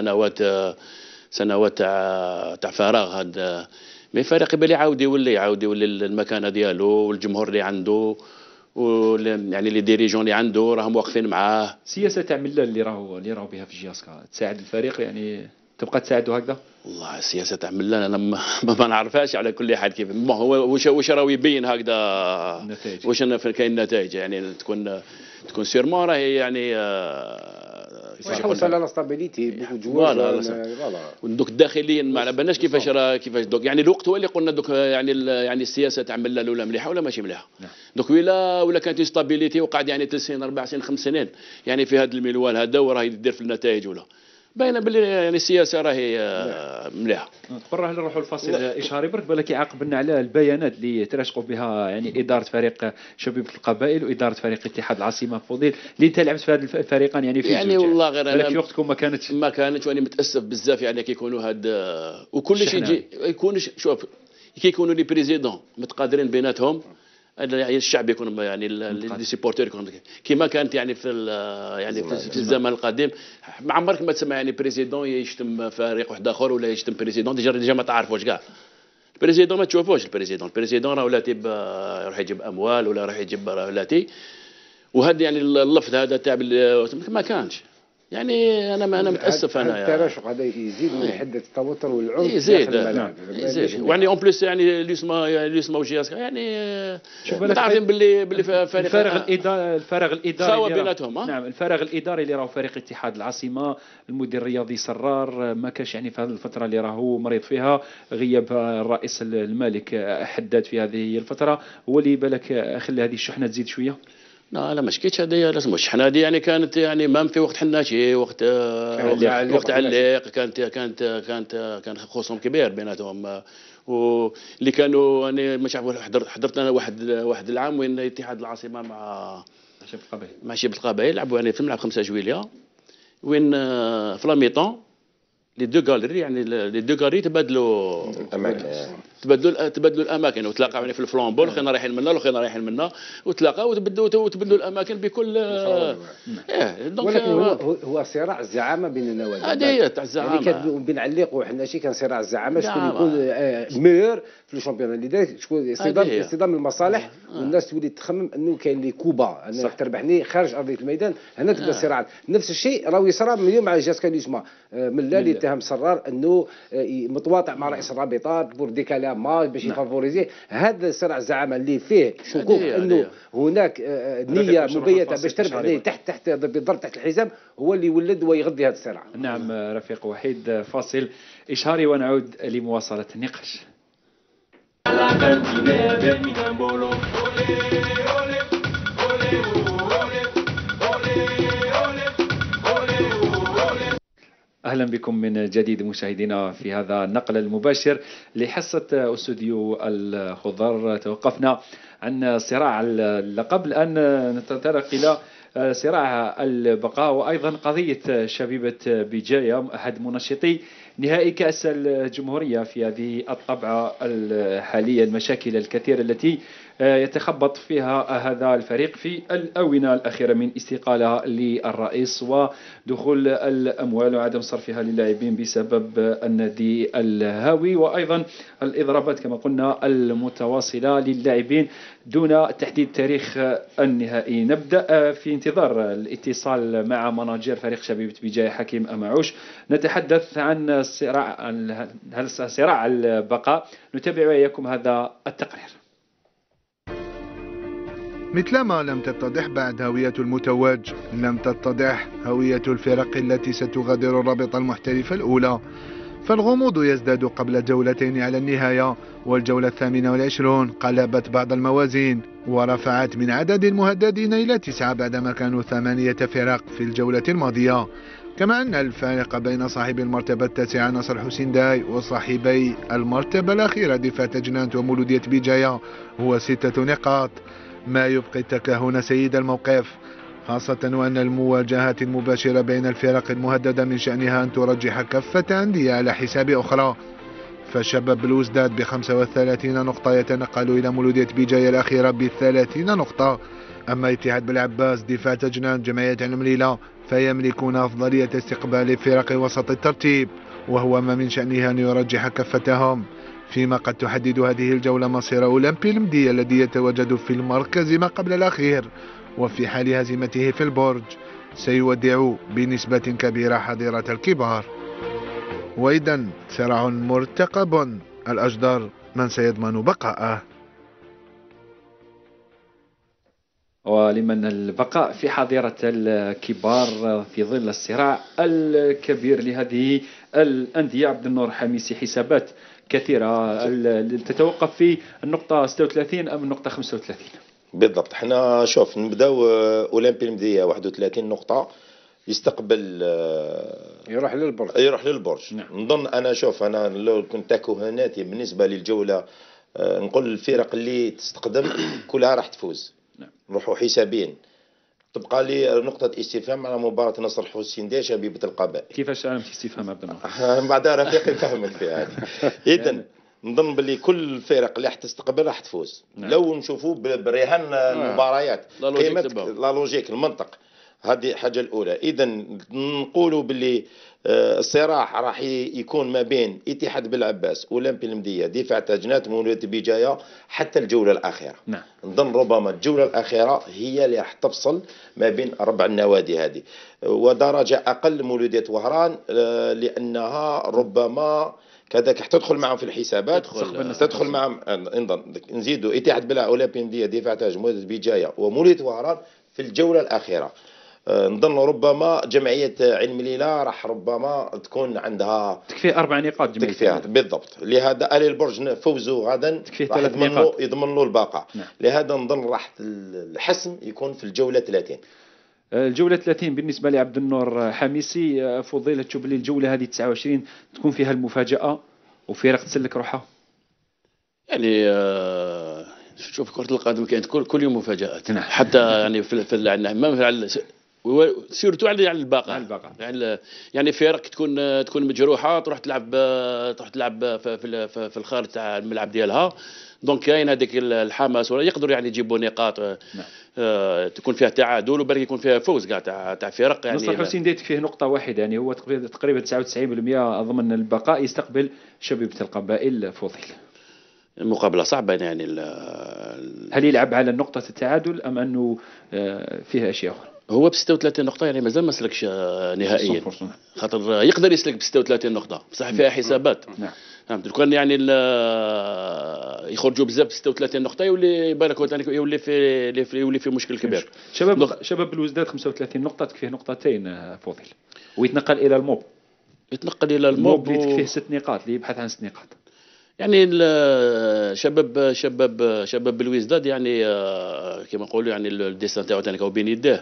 سنوات تاع فراغ. هذا مي فريق كبير يعاود يولي المكانة ديالو والجمهور اللي عنده يعني لي ديريجون اللي عنده راهم واقفين معاه. سياسة تاع ملال اللي راهو بها في جياسكا تساعد الفريق يعني تبقى تساعده هكذا؟ والله السياسة تاع ملال انا ما نعرفهاش على كل حال كيف هو واش راهو يبين هكذا النتائج. واش كاين نتائج يعني تكون سيرمون راهي يعني يحوس على لا ستابيليتي فوالا دوك الداخليين ما على بالناش كيفاش دوك يعني الوقت هو اللي قلنا دوك يعني السياسه تاع ملال ولا مليحه ولا ماشي مليحه. دوك ولا كانت ستابيليتي وقعد يعني 3 سنين 4 سنين 5 سنين يعني في هذا المنوال هذا وراه يدير في النتائج ولا باينه باللي يعني السياسه راهي مليحه. تقرر نروحوا الفاصل اشهاري برك بالك يعاقبنا على البيانات اللي تراشقوا بها يعني اداره فريق شبيبه القبائل واداره فريق اتحاد العاصمه فضيل اللي انت لعبت في هذا الفريقين يعني في يعني والله غير انا في وقتكم ما كانتش وانا متاسف بزاف يعني كيكونوا هاد وكل شيء يجي يكون شوف كيكونوا لي بريزيدون متقادرين بيناتهم يعني الشعب يكون يعني لي سيبورتور يكون كيما كانت يعني في الزمن القديم. ما عمرك ما تسمع يعني بريزيدون يشتم فريق واحد اخر ولا يشتم بريزيدون ديجا ما تعرفوش كاع. البريزيدون ما تشوفوش البريزيدون راه ولاتي يروح يجيب اموال ولا راح يجيب ولاتي. وهذا يعني اللفظ هذا تاع ما كانش يعني انا متاسف انا التراشق هذا يزيد من حده التوتر والعنف يزيد يعني اون بليس يعني اللي اسمه جياسكا يعني تعرفين باللي الفارغ الاداري بيناتهم. نعم الفارغ الاداري اللي راهو فريق اتحاد العاصمه المدير الرياضي سرار ما كاش يعني في هذه الفتره اللي راهو مريض فيها غياب الرئيس المالك حداد في هذه الفتره هو اللي بالك خلي هذه الشحنه تزيد شويه. لا ما شكيتش هذه لازم الشحنه هذه يعني كانت يعني ما في وقت حناشي وقت عليق كان خصوم كبير بيناتهم واللي كانوا انا مش عارف حضرت انا واحد العام وين اتحاد العاصمه مع شبيبه القبائل لعبوا يعني في الملعب 5 جويلية وين في لاميطون لي دو غاليري، يعني لي دو غاليري تبادلوا تبادلوا الاماكن، وتلاقاو يعني في الفلامبو، الاخرين رايحين منا والاخرين رايحين منا، وتلاقاو وتبدلوا الاماكن بكل ولكن هو صراع الزعامه بين النوادي. هذه هي تاع الزعامه، يعني بنعلقوا حنا شي كان صراع الزعامه شكون يكون ميور في الشامبيون، لذلك شكون اصطدام المصالح، والناس تولي تخمم انه كاين لي كوبا انا تربحني خارج ارضيه الميدان، هنا تبدا الصراع. نفس الشيء راهو يصرى من اليوم مع جاسكاليسما، ملا اللي اتهم سرار انه متواطئ مع رئيس الرابطات بور ديكالا باش يفافوريزي هذا الصراع الزعامه اللي فيه شكوك انه هناك نيه مبيته باش تربح عليه تحت بالضرب تحت الحزام، هو اللي يولد ويغذي هذا الصراع. نعم رفيق وحيد، فاصل إشهاري ونعود لمواصلة النقاش. أهلا بكم من جديد مشاهدينا في هذا النقل المباشر لحصة استوديو الخضر. توقفنا عن صراع اللقب، الآن نتطرق إلى صراع البقاء وأيضا قضية شبيبة بجاية أحد منشطي نهائي كأس الجمهورية في هذه الطبعة الحالية. المشاكل الكثيرة التي يتخبط فيها هذا الفريق في الآونة الأخيرة من استقالة للرئيس ودخول الأموال وعدم صرفها للاعبين بسبب النادي الهاوي، وأيضا الإضرابات كما قلنا المتواصلة للاعبين دون تحديد تاريخ النهائي. نبدأ في انتظار الاتصال مع مناجر فريق شبيبة بجاية حكيم أمعوش. نتحدث عن صراع البقاء، نتابع وإياكم هذا التقرير. مثلما لم تتضح بعد هوية المتوج، لم تتضح هوية الفرق التي ستغادر الرابطة المحترفة الأولى، فالغموض يزداد قبل جولتين على النهاية، والجولة 28 قلبت بعض الموازين ورفعت من عدد المهددين إلى 9 بعدما كانوا 8 فرق في الجولة الماضية. كما أن الفارق بين صاحب المرتبة التاسعة نصر حسين داي وصاحبي المرتبة الأخيرة دفاع تجنانت ومولودية بجاية هو 6 نقاط، ما يبقي التكهن سيد الموقف، خاصة وأن المواجهات المباشرة بين الفرق المهددة من شأنها أن ترجح كفة أندية على حساب أخرى. فشباب بلوزداد ب35 نقطة يتنقل إلى مولودية بجاية الأخيرة ب30 نقطة. أما اتحاد بالعباس دفاع تجنان جمعية المليلة فيملكون أفضلية استقبال فرق وسط الترتيب، وهو ما من شأنها أن يرجح كفتهم، فيما قد تحدد هذه الجولة مصير أولمبي المدية الذي يتواجد في المركز ما قبل الأخير، وفي حال هزيمته في البرج سيودع بنسبة كبيرة حظيرة الكبار. وإذن صراع مرتقب، الأجدر من سيضمن بقاءه. ولمن البقاء في حظيرة الكبار في ظل الصراع الكبير لهذه الأندية. عبد النور حميسي، حسابات كثيرة تتوقف في النقطة 36 أم النقطة 35؟ بالضبط، حنا شوف نبداو أولمبي المدية 31 نقطة، يستقبل يروح للبرج. نعم. نظن أنا شوف أنا لو كنت تكهناتي بالنسبة للجولة نقول الفرق اللي تستقدم كلها راح تفوز. نعم. نروحوا حسابين، تبقى لي نقطة استفهام على مباراة نصر حسين داي شبيبة القبائل. كيفاش علامة استفهام عبد النور؟ بعدها رفيقي يفهمك فيها هذه. إذن نظن باللي كل الفرق اللي حتستقبل راح تفوز. نعم. لو نشوفوا برهان المباريات قيمة لا لوجيك المنطق، هذه الحاجة الأولى. إذن نقولوا باللي الصراع راح يكون ما بين اتحاد بالعباس أولمبي المدية دفاع تاجنات مولودية بجاية حتى الجولة الأخيرة. نعم. نظن ربما الجولة الأخيرة هي اللي راح تفصل ما بين 4 النوادي هذه، ودرجة أقل مولودية وهران لأنها ربما كذلك حتدخل معهم في الحسابات، تدخل معهم. نزيدوا اتحاد بالعباس أولمبي المدية دفاع تاج مولودية بجاية ومولودية وهران في الجولة الأخيرة. نظن ربما جمعية علم ليلى راح ربما تكون عندها تكفي 4 نقاط تكفيها بالضبط. لهذا آل البرج فوزوا غدا راح يضمن له البقاء. نعم. لهذا نظن راح الحسم يكون في الجولة 30. الجولة 30 بالنسبة لعبد النور حميسي، فضيلة تشوف باللي الجولة هذه 29 تكون فيها المفاجأة وفرق تسلك روحها؟ يعني شوف كرة القدم كانت كل يوم مفاجآت. نعم. حتى يعني في سيرتو على البقاء. يعني فرق تكون مجروحه تروح تلعب في الخارج تاع الملعب ديالها، دونك كاين هذيك الحماس، ولا يقدروا يعني يجيبوا نقاط تكون فيها تعادل وبرك يكون فيها فوز كاع تاع فرق. يعني نصر حسين ديت فيه نقطه واحده، يعني هو تقريبا 99% ضمن البقاء، يستقبل شبيبه القبائل فضيل. مقابله صعبه يعني. هل يلعب على نقطه التعادل ام انه فيها اشياء اخرى؟ هو ب 36 نقطه يعني مازال ما سلكش نهائيا، خاطر يقدر يسلك ب 36 نقطه بصح فيها حسابات. فهمت. كان يعني يخرجوا بزاف ب 36 نقطه يولي بالك يولي في مشكل كبير. شباب الوزداد 35 نقطه، تكفيه نقطتين فضيل، ويتنقل الى الموب. الموب تكفيه 6 نقاط، اللي يبحث عن 6 نقاط. يعني شباب الوزداد يعني كما نقولوا يعني الديسان تاعو ثاني بين يديه،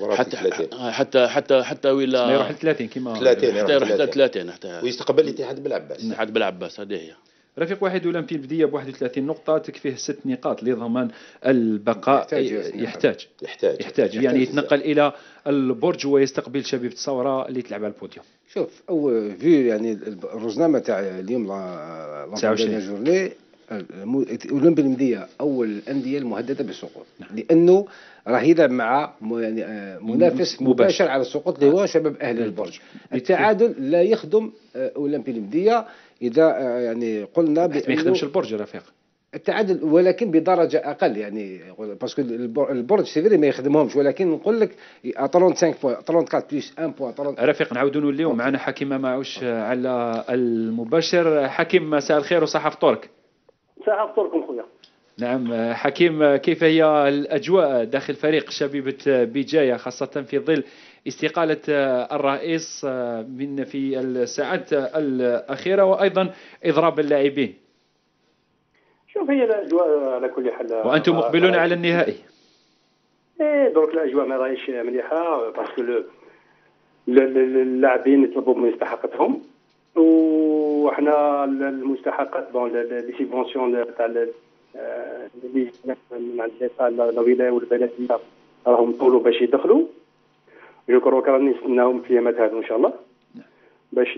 حتى ولا يروح ل 30 كما 30 حتى يروح ل 30 ويستقبل الاتحاد بالعباس. هذه هي. رفيق واحد اولمبي البديه ب 31 نقطه، تكفيه 6 نقاط لضمان البقاء. يحتاج يعني يتنقل الى البرج ويستقبل شبيبه الثوره اللي تلعب على البوديوم. شوف او في يعني الرزنامه تاع اليوم لا 29 جورني، اولمبي المديه اول الانديه المهدده بالسقوط، لانه راه يلعب مع يعني منافس مباشر على السقوط اللي هو شباب اهل البرج. التعادل لا يخدم اولمبي المديه اذا يعني قلنا بانه ما يخدمش البرج رفيق. التعادل ولكن بدرجه اقل، يعني باسكو البرج سيفيري ما يخدمهمش، ولكن نقول لك 35 بوان 34 بلس 1 بوان. رفيق نعاودوا اليوم معنا حكيم معوش على المباشر. حكيم مساء الخير وصحة فطورك. صحة فطوركم خويا. نعم حكيم، كيف هي الاجواء داخل فريق شبيبه بجايه، خاصه في ظل استقالة الرئيس من في الساعات الأخيرة وأيضا إضراب اللاعبين؟ شوف هي الأجواء على كل حال، وأنتم مقبلون على النهائي. دونك الأجواء ما راهيش مليحة، باسكو اللاعبين يطلبوا مستحقاتهم، وحنا المستحقات بون لي سيبونسيون تاع اللي من عند الولاية والبلدية راهم طولوا باش يدخلوا. جو كروك راني نستناهم في ايامات هذو ان شاء الله باش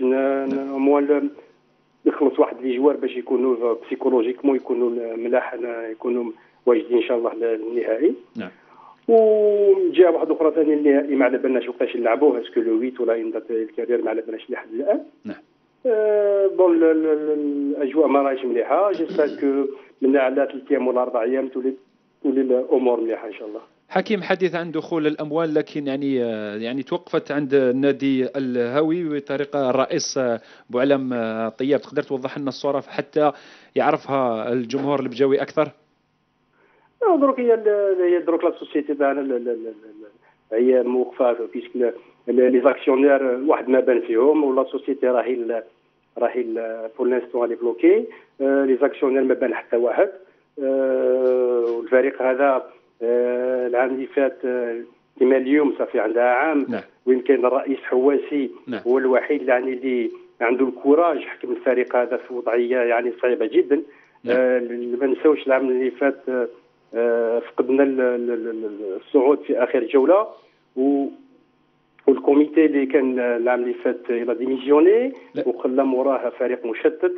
نخلص واحد لي جوار باش يكونوا بسيكولوجيكمون يكونوا ملاح، يكونوا واجدين ان شاء الله للنهائي. نعم. وجا واحد اخرى ثاني النهائي ما على بالناش وقتاش نلعبوه، اسكو لو 8 ولا ينضت الكارير ما على بالناش لحد الان. نعم. بون الاجواء ما راهيش مليحه، جيسبر كو من على 3 ايام ولا 4 ايام تولي الامور مليحه ان شاء الله. حكيم، حديث عن دخول الأموال، لكن يعني توقفت عند النادي الهوي بطريقة الرئيس بوعلم طياب. تقدر توضح لنا الصورة حتى يعرفها الجمهور البجاوي أكثر؟ دروك هي دروك لا سوسيتي تاعنا هي موقفة بيسك لي زاكسيونير واحد ما بان فيهم، ولا سوسيتي راهي بور لانستون لي بلوكي، لي زاكسيونير ما بان حتى واحد. والفريق هذا العام اللي فات كما اليوم صافي عندها عام. نعم. وين كان الرئيس حواسي. نعم. هو الوحيد يعني اللي عنده الكوراج حكم الفريق هذا في وضعيه يعني صعيبه جدا. نعم. ما نساوش العام اللي فات فقدنا الصعود في اخر جوله، والكوميتي اللي كان العام اللي فات الى ديميسيوني وخلى موراه فريق مشتت،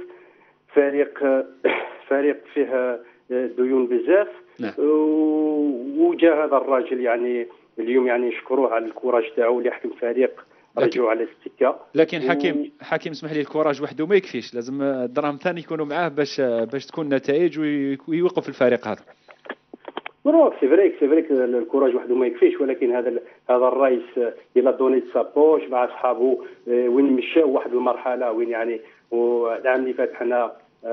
فريق فيه ديون بزاف. نعم. وجاء هذا الراجل يعني اليوم يعني نشكروه على الكوراج تاعو اللي يحكم فريق رجعوا على السكه. لكن حكيم اسمح لي، الكوراج وحده ما يكفيش، لازم الدراهم ثاني يكونوا معاه باش تكون نتائج ويوقف الفريق هذا. سي فريك الكوراج وحده ما يكفيش، ولكن هذا الرئيس الى دوني سابوش مع اصحابه وين مشاو واحد المرحله وين يعني. والعام اللي فات حنا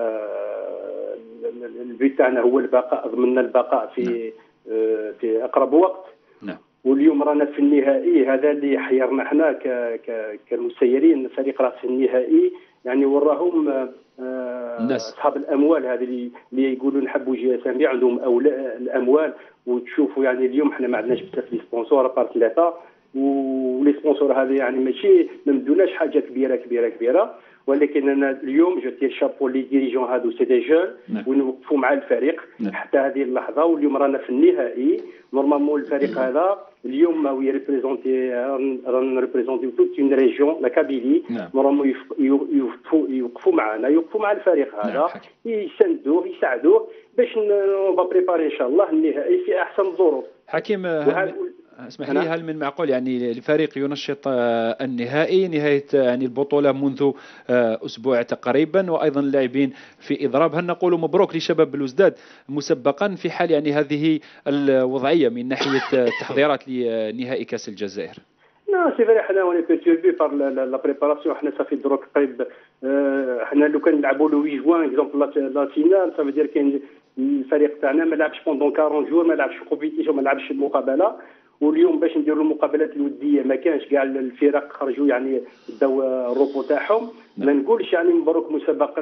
البيت تاعنا هو البقاء، ضمننا البقاء في اقرب وقت. نعم. واليوم رانا في النهائي، هذا اللي حيرنا احنا كمسيرين. الفريق راه في النهائي يعني وراهم اصحاب الاموال هذه اللي يقولوا نحبوا جي عندهم الاموال. وتشوفوا يعني اليوم احنا ما عندناش بزاف لي سبونسور بار 3، ولي سبونسور هذه يعني ماشي ما مدوناش حاجه كبيره. ولكن انا اليوم جو تير شابو لي ديريجون هادو سي دي جون ونوقفوا مع الفريق حتى هذه اللحظه. واليوم رانا في النهائي نورمالمون الفريق هذا اليوم هو يريبريزونتي رانا ريبريزونتي توت اون ريجيون لا كابيلي. نورمالمون يوقفوا معنا يوقفوا مع الفريق هذا يساندوه يساعدوه باش نوفا بريباري ان شاء الله النهائي في احسن الظروف. حكيم اسمح لي، هل من معقول يعني الفريق ينشط النهائي نهاية يعني البطولة منذ أسبوع تقريبا، وأيضا اللاعبين في إضراب؟ هل نقول مبروك لشباب بلوزداد مسبقا في حال يعني هذه الوضعية من ناحية التحضيرات لنهائي كأس الجزائر؟ لا سي فري، حنا وني بيرتوربي بار لا بريباراسيون. حنا صافي دروك قريب، حنا لو كان نلعبوا لو 8 جوان اكزومبل لا فينال سافو دير كاين الفريق تاعنا ما لعبش بوندون 40 جور، ما لعبش كومبيتيسيون، ما لعبش المقابله. واليوم باش نديروا المقابلات الوديه ما كانش كاع الفرق خرجوا يعني داو الروبو تاعهم. ما نقولش يعني مبروك مسبقا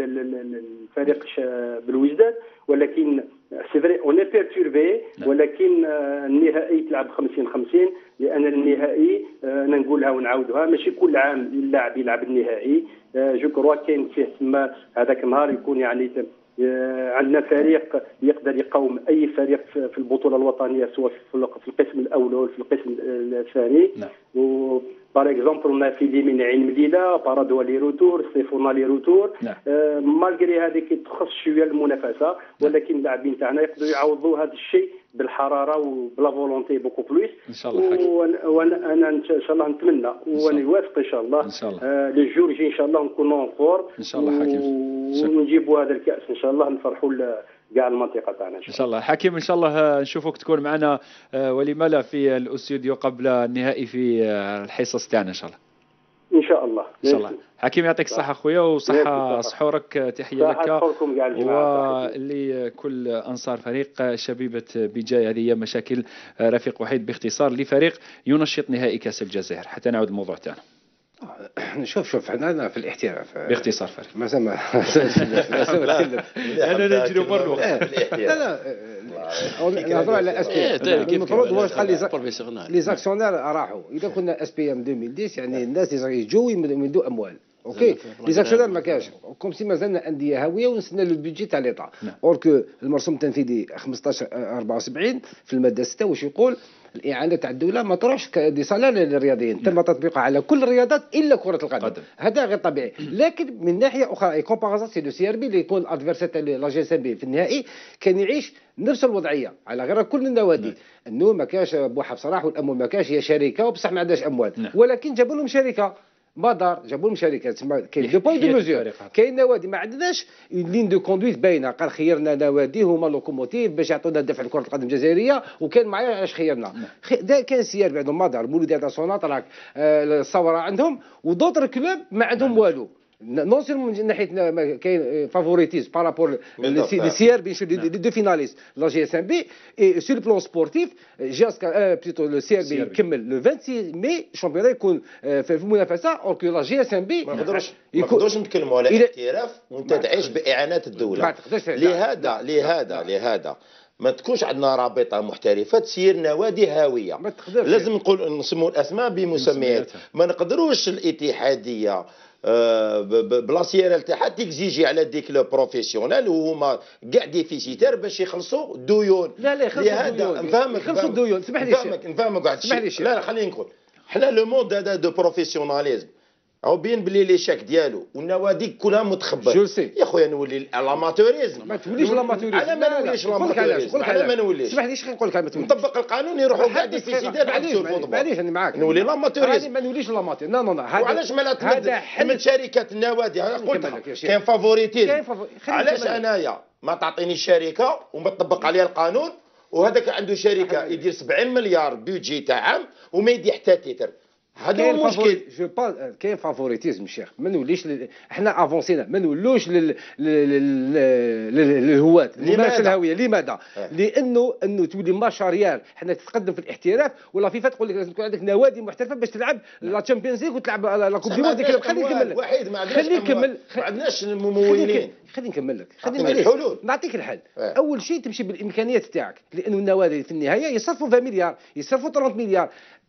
للفريق بالوجداد، ولكن سي فري اون بيرتوربي، ولكن النهائي تلعب 50-50، لان النهائي انا نقولها ونعاودها ماشي كل عام اللاعب يلعب النهائي. جو كروا كاين فيه تما هذاك النهار يكون يعني عندنا فريق يقدر يقاوم اي فريق في البطوله الوطنيه، سواء في القسم الاول او في القسم الثاني. بار اكزومبل في لي عين مليله بارادو لي روتور ستيفونا لي روتور. مالغري هذيك تخص شويه المنافسه، ولكن اللاعبين تاعنا يقدروا يعوضوا هذا الشيء بالحراره وبلا فولونتي بوكو بلوس ان شاء الله. وانا ان شاء الله نتمنى ونوافق ان شاء الله لي جور جي ان شاء الله نكونوا فور ان شاء الله حكيم، ونجيبوا هذا الكاس ان شاء الله نفرحوا كاع المنطقه تاعنا ان شاء الله. حكيم ان شاء الله نشوفك تكون معنا ولما لا في الاستوديو قبل النهائي في الحصص تاعنا ان شاء الله. ان شاء الله ان شاء الله. حكيم يعطيك الصحه خويا وصحه سحورك، تحيه لك ولكل انصار فريق شبيبه بجاي. هذه هي مشاكل رفيق وحيد باختصار لفريق ينشط نهائي كاس الجزائر. حتى نعود الموضوع تاعنا. شوف احنا في الاحتراف باختصار فريق ما زعما انا نجري مره لا نهضروا على اس بي. المفروض هو يخلي لي زاكسيونير راحوا. اذا كنا اس بي ام 2010 يعني الناس يجوا يمدوا اموال اوكي. لي زاكسيونير ما كاش كوم سي مازلنا انديه هاويه ونستنى لو بيدجي تاع ليطا. اوركو المرسوم التنفيذي 15/74 في الماده 6 واش يقول؟ الاعانه تاع الدوله ما تروحش دي سالار للرياضيين، تم تطبيقها على كل الرياضات الا كره القدم. هذا غير طبيعي. لكن من ناحيه اخرى اي كومبارازون سي دو سي ار بي اللي يكون الادفيرسير تاع لا جي اس ام بي في النهائي كان يعيش نفس الوضعيه على غير كل النوادي. انه ما كاش بوحه بصراحه والاموال ما كاش، هي شركه وبصح ما عندهاش اموال، ولكن جابوا لهم شركه مدار، جابوا لهم شركات تسمى كاين دو بوين دو ميزور. كاين نوادي ما عندناش لين دو كوندويت باينه، قال خيرنا نوادي هما لوكوموتيف باش يعطونا دفع لكره القدم الجزائريه، وكان معايا علاش خيرنا. كان سيار بعدهم مدار مولوديه سوناط راك الثوره عندهم، ودوطر كلوب ما عندهم والو. نون سيرمون من ناحيه كاين فافوريتيز بارابور لي ار بي لي دو فيناليست لا جي اس ام بي. اي سور بلون سبورتيف جاسكا بليتو لو سي ار بي يكمل لو 26 مي شامبيون يكون في المنافسه، اوركو لا جي اس ام بي ما نقدروش نتكلموا على الاحتراف وانت تعيش باعانات الدوله. لهذا ما تكونش عندنا رابطه محترفه تسير نوادي هاويه. لازم نقول نسموا الاسماء بمسميات. ما نقدروش الاتحاديه بلاصيال تاعها تيكزيجي على دي كلوب بروفيسيونيل وهما كاع ديفيسيتير باش يخلصوا ديون. لا يخلصوا ديون، يخلصوا ديون. اسمح لي نفهمك واحد الشيء. لا خليني نقول، حنا لو موند هذا دو بروفيسيوناليزم او بين بلي لي شاك ديالو والنوادي كلها متخبر. يا خويا نولي الاماتوريزم. ما توليش الاماتوريزم. على ما نوليش الاماتوريزم. على ما نوليش. اسمح لي نقول لك ما توليش. نطبق القانون يروحوا كاع ديفيسيتير على الفوتبول. معليش انا معاك. نولي الاماتوريزم. ما نوليش الاماتوريزم. لا وعلاش ما تمد شركات النوادي؟ قلت كاين فافوريتيزم. علاش انايا ما تعطيني الشركه وما تطبق عليها القانون، وهذاك عنده شركه يدير 70 مليار بيجي تاع عام وما يدي حتى تيتر؟ هذا هو المشكل. جو با كاين فافوريتيزم الشيخ. ما نوليش احنا افونسينا، ما نولوش للهواة الممارسه الهويه. لماذا؟ لانه تولي ماشاريال. حنا تتقدم في الاحتراف ولا فيفا تقول لك لازم تكون عندك نوادي محترفه باش تلعب لا تشامبيونز ليغ وتلعب لا كوب دي موند. خليني نكمل. خليني نكمل. ما عندناش الممولين. خليني نكمل لك. الحلول. نعطيك الحل. اول شيء تمشي بالامكانيات تاعك، لانه النوادي في النهايه يصرفوا 20 مليار، يصرفوا 30 مليار.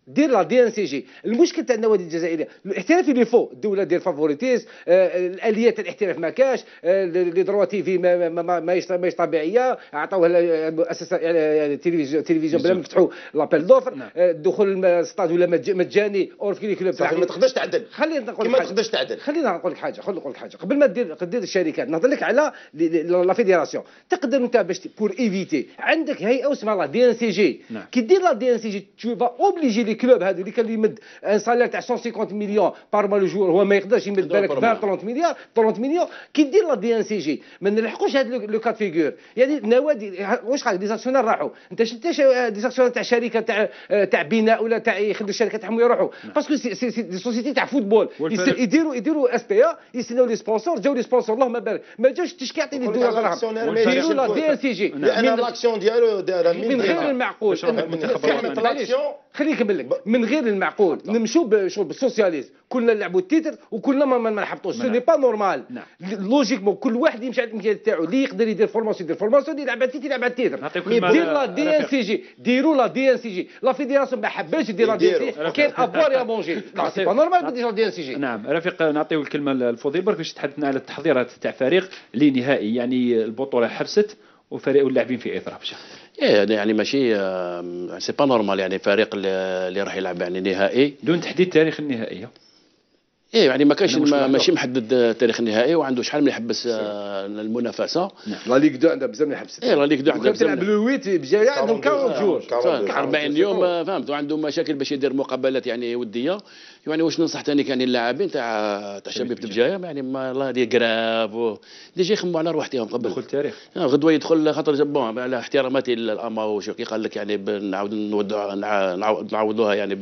دير لا دي ان سي جي. المشكل تاع النوادي الجزائريه الاحتراف اللي فوق الدوله دير فافوريتيز، الاليات الاحتراف ما كاش، لي دروا تي في ماهيش طبيعيه، عطاوها المؤسسه تلفزيون بلا ما يفتحوا لابيل دوفر، الدخول للستاد ولا مجاني اور في كلوب. ما تقدرش تعدل، خلينا نقول ما تقدرش تعدل. خلينا نقول لك حاجه قبل ما دير الشركات نهضر لك على لا فيديراسيون. تقدر انت باش بور ايفيتي عندك هيئه اسمها لا دي ان سي جي. كي دير لا دي ان سي جي تو فا اوبليجي لي كلوب هذو اللي كان يمد ان سالير تاع 150 مليون بار ما لو جور، هو ما يقدرش يمد بالك 30 مليون. كي دير لا دي ان سي جي ما نلحقوش هذا لو كات فيغور. يعني النوادي واش قال ديزاكسيونير راحوا، انت شفت ديزاكسيونير تاع شركه تاع بناء ولا تاع يخدموا الشركه تاعهم يروحوا باسكو سي دي سوسيتي تاع فوتبول يديروا اس بي ا، يستناو لي سبونسور، جاو لي سبونسور اللهم بارك ما جاوش تشكي يعطيني الدوله دراهم. ديروا لا دي ان سي جي لان لاكسيون ديالو من غير المعقول. خليني نكمل لك. من غير المعقول نمشوا بالسوسياليزم، كلنا نلعبوا التيتر وكلنا ما نحبطوش. سو ني با نورمال. لوجيكمون كل واحد يمشي على الامكانيات تاعو، اللي يقدر يدير فورماسيون يلعب على التيتر يلعب على التيتر. دير لا دي ان سي جي، ديروا لا دي ان سي جي. لا فيديراسيون ما حباش يدير لا دي ان سي جي، كاين افوار يا بونجي. لا سي با نورمال بدير لا دي ان سي جي. نعم رفيق، نعطيو الكلمه للفضيل برك باش تحدثنا على التحضيرات تاع فريق لنهائي، يعني البطوله حبست وفريق واللاعبين في اثرها. يعني ماشي سي با نورمال، يعني فريق اللي راح يلعب يعني نهائي دون تحديد تاريخ النهائيه. يعني ما كانش ماشي محدد التاريخ النهائي، وعنده شحال من يحبس المنافسه. لا ليغ 2 عندها بزاف من يحبس. لا ليغ 2 عندها تلعب لو 8 بجايه عندهم 40 جور 40 يوم، فهمت، وعندهم مشاكل باش يدير مقابلات يعني وديه. يعني واش ننصح ثاني كان اللاعبين تاع شبيبه بجايه، يعني الله هذه كراف ديجا يخموا على روحتهم قبل دخل التاريخ. غدوه يدخل خاطر بون على احتراماتي للاما وشوكي قال لك يعني نعاود نعوضوها يعني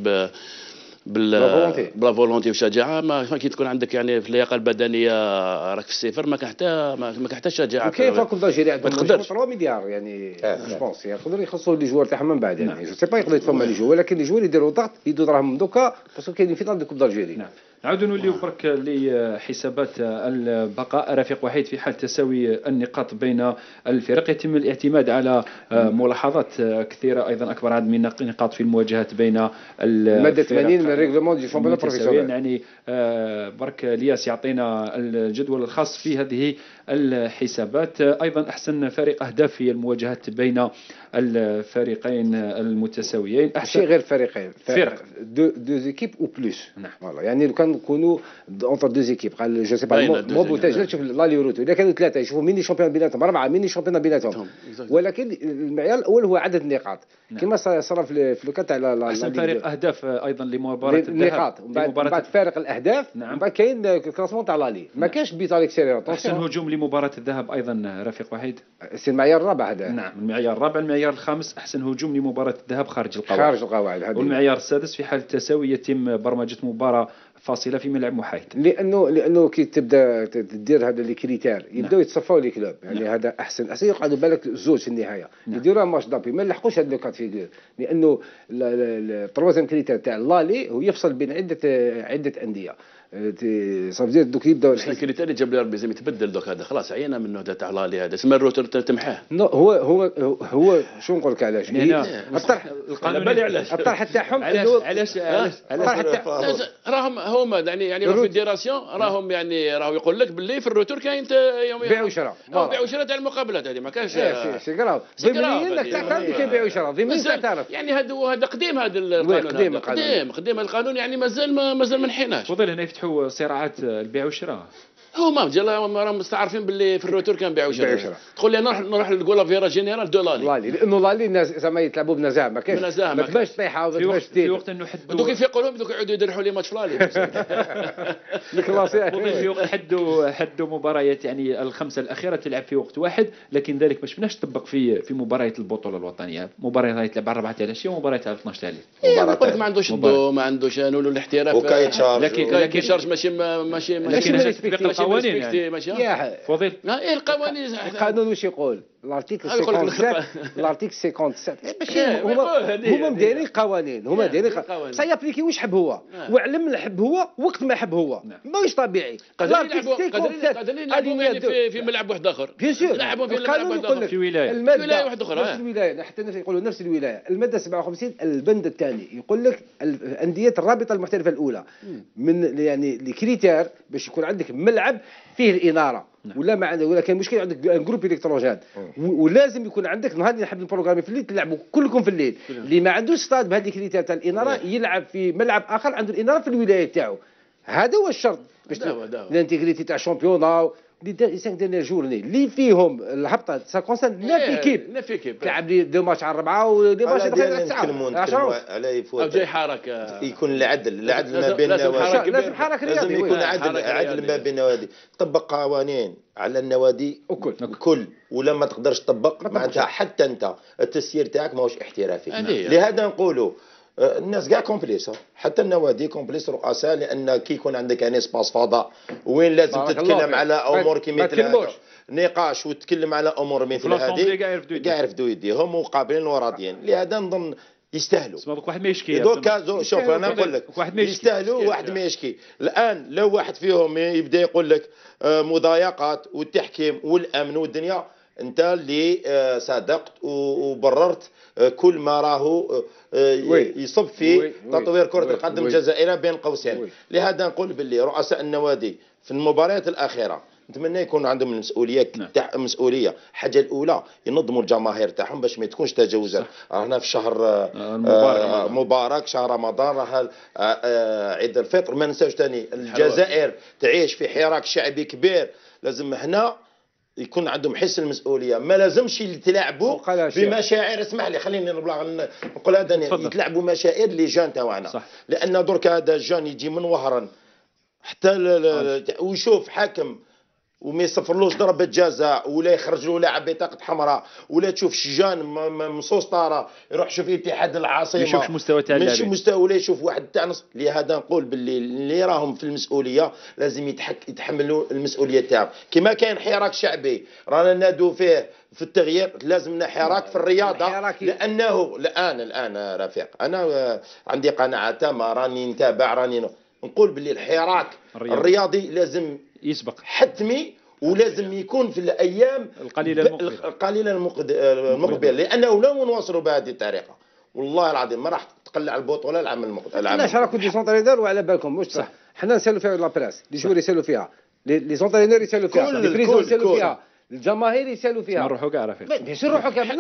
بلا فولونتي والشجاعه. ما كي تكون عندك يعني في اللياقه البدنيه راك في الصفر، ما كحتى شجاعه. كيف كوب دالجيري عندهم 3 مليار يعني جوبونس يقدروا يخلصوا لي جوار تاعهم من بعد. يعني جو سي با يقدروا يدفعوا لي جوار، ولكن لي جوار يديروا ضغط يدوا دراهم دوكا باسكو كاينين فينال دو كوب دالجيري. نعاودوا نوليو برك لحسابات البقاء. رفيق وحيد، في حال تساوي النقاط بين الفرق يتم الاعتماد على ملاحظات كثيره، ايضا اكبر عدد من النقاط في المواجهات بين الماده 80 من ريغلومون دي شامبيون بروفيسيونيل. يعني برك الياس يعطينا الجدول الخاص في هذه الحسابات. ايضا احسن فريق اهداف في المواجهات بين الفريقين المتساويين. احسن غير فريقين، فرق دو زيكيب او بلوس. فوالا يعني لو كان نكونوا اونتر دو زيكيب قال جو سي با موبوتاج شوف لا لي روتو اذا كانوا ثلاثه يشوفوا ميني شامبيون بيناتهم، 4 ميني شامبيون بيناتهم، ولكن المعيار الاول هو عدد النقاط كما صار في لو كان تاع احسن فريق اهداف ايضا لمباراه النقاط. ومن بعد فارق الاهداف، ومن بعد كاين الكلاسمون تاع لالي ما كاش بيت على اكسيريور. احسن هجوم لمباراه الذهب ايضا رفيق وحيد، سي المعيار الرابع هذا. نعم المعيار الرابع. المعيار الخامس احسن هجوم لمباراه الذهب خارج القواعد. والمعيار السادس في حال التساوي يتم برمجه مباراه فاصله في ملعب محايد، لانه كي تبدا تدير هذا لي كريتير يبداو يتصفوا لي كلوب. يعني هذا احسن يقعدوا بالك زوج في النهايه يديروها ماتش دابي ما نلحقوش هذا لو كات فيغور، لانه التروازيام كريتير تاع لالي هو يفصل بين عده انديه. صافي دوك يبداو الكريتير اللي جاب لي ربي زعما يتبدل دوك هذا خلاص عينا منه تاع لالي هذا اسمه الروتر تمحاه. هو شو نقول لك علاش الطرح القانوني علاش الطرح تاعهم علاش راهم هما يعني في الفيدراسيون راهم يعني راهو يقول لك باللي في الروتور كاين بيع وشراء تاع المقابلات هذه ما كانش سي كراف ضمنيين لك تعرف كاين بيع وشراء ضمنيين تعرف. يعني هذا قديم هذا القانون قديم القانون يعني مازال ما انحيناش. فضيل هنا يفتحوا صراعات البيع والشراء. هما راهم مستعرفين باللي في الروتور كان بيع وشراء. تقول لي نروح نقول لا فيرا جينيرال دو لالي لانه لالي الناس زعما يلعبوا بنزاهه ما كاينش ما تبانش طيحه وما في وقت انه حدوا دوك يفيقوا دوك يعودوا يدرحوا لي ماتش لالي في وقت حدوا مباريات يعني الخمسه الاخيره تلعب في وقت واحد، لكن ذلك ما شفناش تطبق في مباريات البطوله الوطنيه. مباريات تلعب 4 تاع العشيه ومباريات تاع 12 تاع الليل. ما عندوش الضو ما عندوش الاحتراف، لكن شارج ماشي لكن القوانين يعني يا فضيل القانون واش يقول؟ الارتيكل 57 الارتيكل 57 ماشي هما مدايرين قوانين، هما دايرين بصح يابليكي واش حب هو وعلم الحب هو وقت ما حب هو ماهوش طبيعي. قادرين يلعبوا في ملعب واحد اخر، بيان سور يلعبوا في ملعب واحد اخر في ولايه واحده اخرى، نفس الولايه، حتى يقولوا نفس الولايه. الماده 57 البند الثاني يقول لك الانديه الرابطه المحترفه الاولى من يعني الكريتير باش يكون عندك ملعب فيه الاناره ولا ما عندك ولا كان مشكل عندك جروب الكتروجين ولازم يكون عندك نهار اللي نحب البروغرامي في الليل تلعبوا كلكم في الليل. اللي ما عندوش ستاد بهذه الكريتير تاع الاناره يلعب في ملعب اخر عنده الاناره في الولايه تاعو. هذا هو الشرط باش الانتيغريتي تاع الشامبيونا لي 5 ديرنيير جورني اللي فيهم الهبطه سا كونسان 9 ايكيب تلعب لي 2 ماتش على 4 ودي ماتش على 9 على يفوت جاي حرك يكون العدل ما بين النوادي، لازم حركه رياضيه، لازم يكون عدل ما بين النوادي. طبق قوانين على النوادي الكل ولا ما تقدرش تطبق معناتها حتى انت التسيير تاعك ماهوش احترافي. لهذا نقولوا الناس كاع كومبليس، حتى النوادي كومبليس رؤساء، لان كي يكون عندك ان اسباس فضاء وين لازم تتكلم على امور كيما نقاش وتتكلم على امور مثل هذه كاع يرفدوا يديهم وقابلين وراضيين. لهذا نظن يستاهلوا. دوك واحد ما يشكي دوكا شوف انا نقول لك يستاهلوا واحد ما يشكي. الان لو واحد فيهم يبدا يقول لك مضايقات والتحكيم والامن والدنيا، انت اللي صدقت وبررت كل ما راهو يصب في تطوير كرة القدم الجزائرية بين قوسين. لهذا نقول باللي رؤساء النوادي في المباريات الأخيرة نتمنى يكون عندهم مسؤولية. حاجة الأولى ينظموا الجماهير تاعهم باش ما تكونش تجاوزات. رانا في شهر مبارك، شهر رمضان، راه عيد الفطر. ما ننساوش ثاني الجزائر تعيش في حراك شعبي كبير. لازم هنا يكون عندهم حس المسؤوليه. ما لازمش يتلاعبوا بمشاعر. اسمح لي خليني نقول هذا يتلاعبوا مشاعر لي جان تاعنا، لان درك هذا جان يجي من وهران حتى ويشوف حاكم وما يصفرلوش ضربة جزاء ولا يخرج له لاعب بطاقة حمراء ولا تشوف شجان مصوص طاره يروح يشوف اتحاد العاصمه يشوفش مستوى تاع اللاعبين، ماشي مستوى ولا يشوف واحد تاع نص. لهذا نقول باللي اللي راهم في المسؤوليه لازم يتحملوا المسؤوليه تاعهم. كما كاين حراك شعبي رانا نادوا فيه في التغيير، لازمنا حراك في الرياضه. لانه الان رفيق انا عندي قناعه تامه، راني نتابع، راني نقول باللي الحراك الرياضي لازم يسبق حتمي ولازم يكون في الايام القليله المقبله، لانه لو نواصلوا بهذه الطريقه والله العظيم ما راح تقلع البطوله العام المقبل. علاش راكم دي سونترينور وعلى بالكم واش صح؟ حنا نسالوا فيها لا بريس، لي جوار يسالوا فيها، لي سونترينور يسالوا فيها، لي بريزون يسالوا فيها، الجماهير يسالوا فيها. نروحوا كاع رفيق ماشي نروحوا كامل.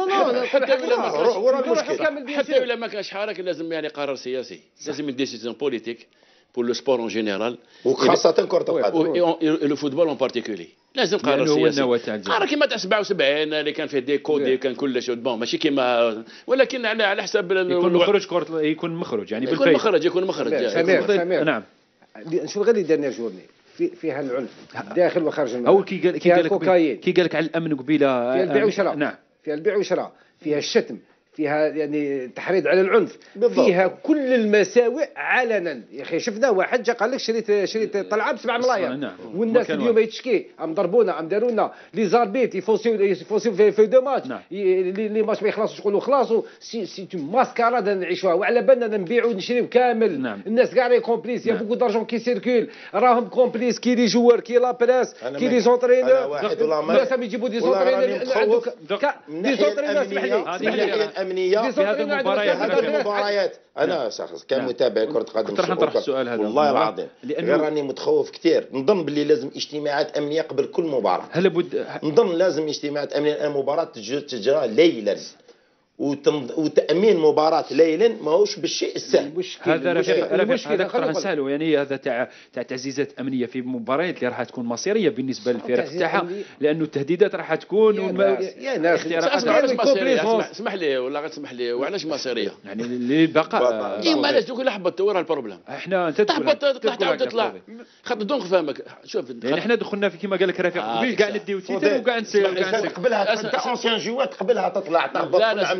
حتى ولا ما كانش حركه لازم يعني قرار سياسي، لازم ديسيزيون بوليتيك pour le sport en général وخاصة كرة القدم et le football en particulier. لازم قرار سياسي. قرار كيما تاع 77 اللي كان فيه دي كودي كان كلش بون ماشي كيما، ولكن على حسب يكون مخرج كرة، يكون مخرج يعني بالفعل يكون مخرج. سمير نعم. نشوف غير لي ديرنيير جورني فيها العنف داخل وخارج الملعب. أو كي قال لك على الأمن قبيلة، فيها البيع والشراء. نعم فيها البيع والشراء، فيها الشتم، فيها يعني تحريض على العنف، بالضبط. فيها كل المساوئ علنا. يا اخي شفنا واحد جا قال لك شريت طلعه ب7 ملاير. نعم. والناس اليوم يتشكي ام ضربونا ام دارونا لي زاربيت يفوسيو في دو ماتش. نعم. لي ماتش ما يخلصوش يقولوا خلاصوا سي ماسكاراد نعيشوها وعلى بالنا نبيعوا نشريو كامل. نعم. الناس كاع لي كومبليس. يا بوكو دارجون كي سيركول راهم كومبليس، كي لي جوار كي لا بريس كي لي زونترينور. الناس يجيبوا دي زونترينور دي زونترينور. اسمح لي الامنيه في هذه المباريات انا شخص كمتابع كرة قدم راح نطرح السؤال هذا والله العظيم غير راني متخوف كثير. نظن باللي لازم اجتماعات امنيه قبل كل مباراه. هل بد نظن لازم اجتماعات امنيه. المباراه تجرى ليلا وتامين مباراه ليلا ماهوش بالشيء السهل. هذا المشكله راح نسالوا يعني هذا تاع تعزيزات امنيه في مباريات اللي راح تكون مصيريه بالنسبه للفرق تاعها، لانه التهديدات راح تكون يا ناس اسمح لي ولا غير تسمح لي وعلاش مصيريه يعني للبقاء. كيما علاش تقول احبط ورا البروبليم. احنا انت تطلع خاطر دونك فهمك. شوف يعني احنا دخلنا في كما قال لك رفيق كاع نديو تيتر وكاع قبلها انت اونسيان جوات قبلها تطلع تهبط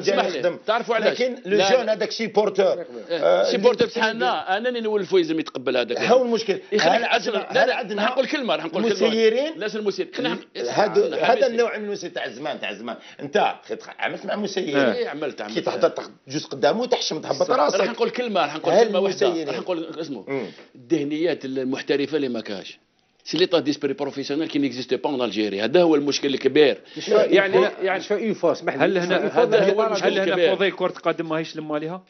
جاي يخدم. تعرفوا علاش؟ لكن لو جون هذاك سيبورتور سيبورتور بصحنا انا نولفوا لازم يتقبل هذاك. هاو المشكل. هل عندنا نقول كلمه مسيرين لازم المسير. هذا النوع من المسير تاع زمان. انت عملت مع مسيرين. عملت كي تحضر جوز قدامه تحشم تهبط راسك. راح نقول كلمه واحده. راح نقول اسمه الذهنيات المحترفه اللي ما كاش. سي ليطا ديسبري بروفيسيونيل كي نيكزيست با اون الجيري. هذا هو المشكل الكبير. يعني شو اون فوا اسمح لي. هل هنا فوضى كرة قدم ماهيش لما عليها؟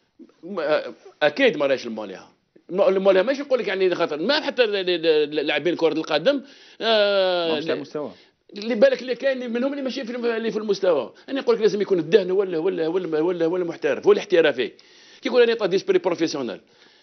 اكيد ما راهيش لما عليها. ماشي نقول لك يعني خاطر ما حتى لاعبين كرة القدم مش على مستوى اللي بالك اللي كاين منهم اللي ماشي في المستوى. انا نقول لك لازم يكون الذهن ولا المحترف ولا الاحترافي. كي يقول انا ديسبري بروفيسيونيل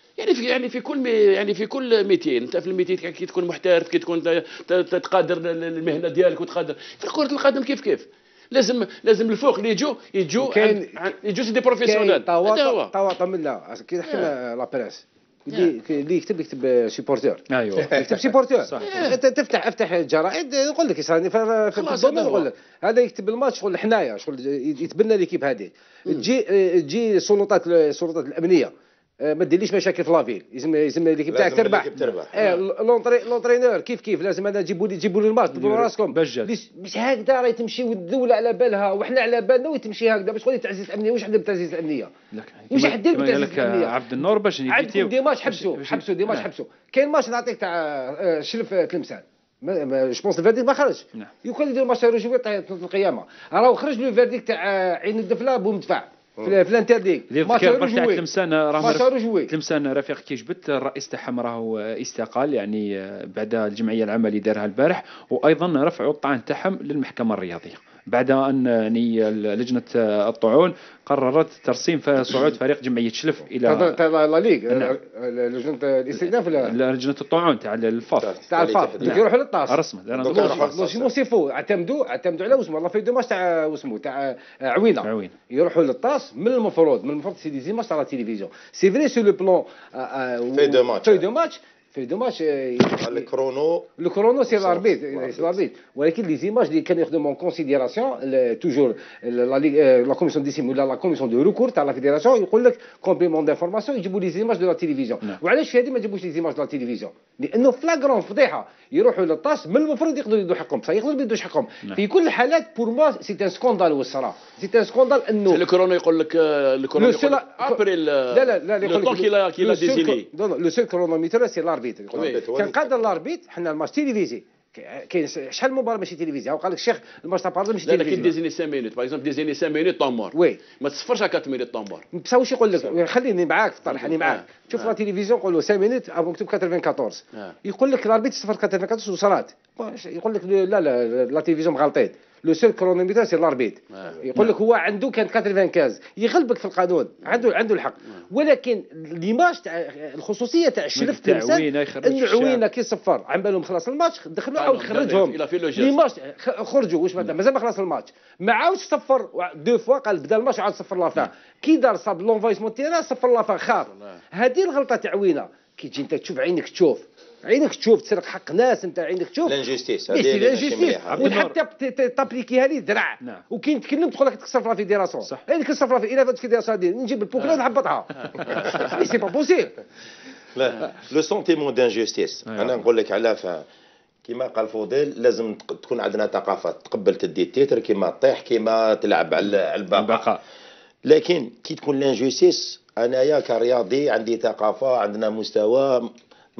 يعني في كل ميتين. انت في الميتين كي تكون محترف، كي تكون تقادر المهنه ديالك وتقادر في كرة القدم كيف لازم الفوق اللي يجوا سي بروفيسيونيل. طواطا منا كي حكينا لا بريس اللي يكتب سيبورتور. ايوه يكتب سيبورتور. افتح الجرائد يقول لك يصراني في الدومين يقول لك هذا يكتب الماتش شغل حنايا شغل يتبنى ليكيب هذه. تجي السلطات الامنيه ما ديرليش مشاكل في لافيل. لازم ليكيب تاعك تربح. لونطرينور كيف لازم انا جيبوا لي الماتش ديروا راسكم مش هكذا. راهي تمشي والدوله على بالها وحنا على بالنا وتمشي هكذا باش تقولي تعزيز الامنيه. واش عندنا بالتعزيز الامنيه؟ واش حدير بالتعزيز الامنيه؟ عبد النور باش عندكم ديماج حبسوا ديماج حبسوا. كاين ماتش نعطيك تاع شلف تلمسان جو بونس الفيرديك ما خرج. يمكن يديروا ماتش رجوي تاع القيامه. راهو خرج له الفيرديك تاع عين الدفله بومدفع في الانترديك. ماتش تاع تلمسان راه تلمسان رفيق كي جبت الرئيس تاعهم راهو استقال يعني بعد الجمعيه العامه اللي دارها البارح. وايضا رفعوا الطعن تاعهم للمحكمه الرياضيه بعد ان يعني لجنه الطعون قررت ترسيم صعود فريق جمعيه شلف الى لا ليغ. لجنه الاستئناف ولا لجنه الطعون تاع الفاف يروحوا للطاس رسما. نوصفوا اعتمدوا على واسمه لا في دو ماتش تاع واسمه تاع عوينه. يروحوا للطاس من المفروض سي دي زيماج تاع لا تيليفزيون. سي فري سو لو بلون في دو ماتش الكرونو سي لاربيت ولكن لي زيماج اللي كانوا يخدموا اون كونسيديراسيون توجور لا كوميسيون ديسيم ولا لا كوميسيون دو ريكور تاع لا فيدراسيون يقول لك كومبليمون دانفورماسيون يجيبوا لي زيماج دو لا تيليفزيون. وعلاش في هذه ما جابوش لي زيماج دو لا تيليفزيون؟ لانه فلاغرون فضيحه. يروحوا للطاس من المفروض يقدروا يدوا حقهم بصح يقدروا يدوا حقهم في كل الحالات. بور موا سي ان سكوندال والصراحه سي ان سكوندال انه الكورونا يقول لك ابري لا يقول لك كي لا ديزيني لو سول كرونوميتر سي لاربيت. كان قادر لاربيت حنا الماتش تيليفيزي كاين شحال مباراه ماشي تيليفيزيون. قال لك الشيخ الماتش تاع باردو ماشي تيليفيزيون. لا ديزيني 5 مينوت باغ اكزومبل ديزيني 5 مينوت طومور ما تصفرش 4 مينوت طومور. بصح واش يقول لك خليني معاك في الطرح. معاك شوف لا تيليفيزيون نقولوا 5 مينوت ابو مكتوب 94 يقول لك الاربيت صفر 94 وصلات. يقول لك لا تيليفيزيون غلطيت. لو سول كرونوميتر سي لاربيت. يقول لك هو عنده كان 95 يغلبك في القانون عنده الحق. ولكن ليماج تاع الخصوصيه تاع الشلف تلمسان ان عوينه كي صفر عم بالهم خلاص الماتش دخلوا عاود خرجهم ليماج خرجوا واش مازال ما خلاص الماتش ما عاودش صفر دو فوا. قال بدا الماتش عاود صفر لافان كي دار صاب لونفايسمون تيرا صفر لافان خاف. هذه الغلطه تاع عوينه كي تجي انت تشوف عينك تشوف تسرق حق ناس انت عينك تشوف لانجستيس وحتى تابليكيها لي درع. وكاين تكلم تقول لك تكسر في لا فيدراسيون. هذيك كسر في الى فيدراسيون نجيب البوكله ونهبطها. سي با بوسيبل. لا لو سونتيمون دانجستيس انا نقول لك على كما قال فضيل لازم تكون عندنا ثقافه تقبل تدي التيتر كما طيح كما تلعب على البقاء. لكن كي تكون لانجستيس انايا كرياضي عندي ثقافه عندنا مستوى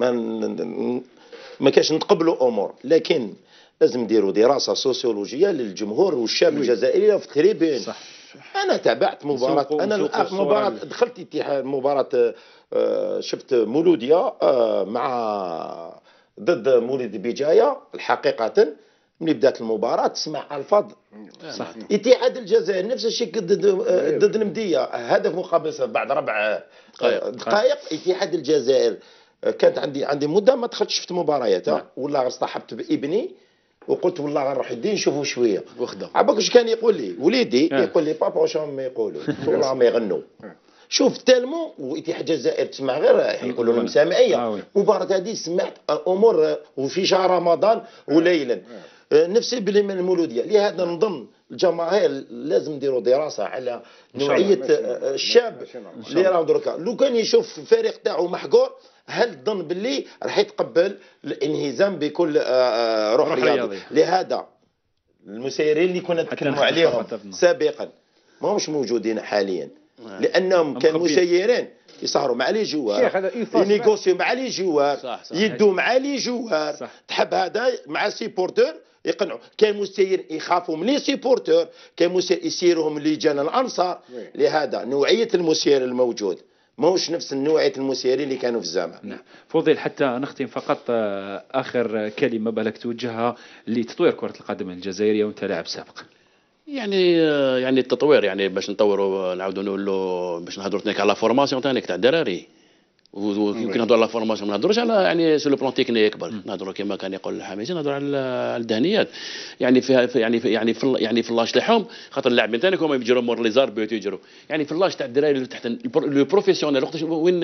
ما كاش نتقبلوا امور. لكن لازم نديروا دراسه سوسيولوجيه للجمهور والشعب الجزائري في تريبين. انا تابعت مباراه مباراه دخلت اتحاد مباراه شفت مولوديه مع ضد مولود بجايه. الحقيقه ملي بدات المباراه تسمع الفاظ صح. اتحاد الجزائر نفس الشيء ضد المديه هدف مقابل بعد 4 دقائق. اتحاد الجزائر كانت عندي مده ما دخلتش شفت مباريات والله اصطحبت بابني وقلت والله غنروح يدي نشوفوا شويه عباك واش كان يقول لي وليدي يقول لي بابا واش راهم يقولوا والله ما يغنوا. شوف تالمو واتحاد الجزائر تسمع غير يقولوا لهم سامعيه. مباراه هذه سمعت الامور وفي شهر رمضان وليلا نفسي بلي من المولوديه. لهذا نظن الجماهير لازم نديروا دراسه على نوعيه الشاب اللي راه دركا. لو كان يشوف الفريق تاعو محقور، هل تظن باللي راح يتقبل الانهزام بكل روح رياضيه؟ لهذا المسيرين اللي كنا نتكلموا عليهم سابقا ما همش موجودين حاليا، لانهم كانوا مسيرين يسهروا مع لي جوار، ينيغوسيو مع لي جوار، يدوا مع لي جوار، تحب هذا مع سيبورتور يقنعوا. كان مسير يخافوا من لي سيبورتور، كان مسير يسيرهم لجان الانصار. لهذا نوعيه المسير الموجود ماهوش نفس نوعيه المسيرين اللي كانوا في الزمن. نعم. فضيل، حتى نختم فقط اخر كلمه بالك توجهها لتطوير كره القدم الجزائريه وانت لاعب سابق. يعني التطوير، يعني باش نطوروا نعاودوا نقولوا باش نهضروا على لا فورماسيون تاع الدراري، ويمكن نهضروا على لا فورماسيون ما نهضروش على يعني سو لو بلون تكنيك برك، نهضروا كما كان يقول الحميدي نهضروا على الذهنيات. يعني فيها يعني في اللاج تاعهم، خاطر اللاعبين تاعنا هما يجروا مور لي زاربيت يجروا، يعني في اللاج تاع الدراري تحت لو بروفيسيونيل وقتاش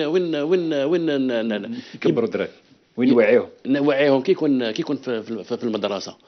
وين يكبروا الدراري، وين نوعيهم كي يكون في المدرسه.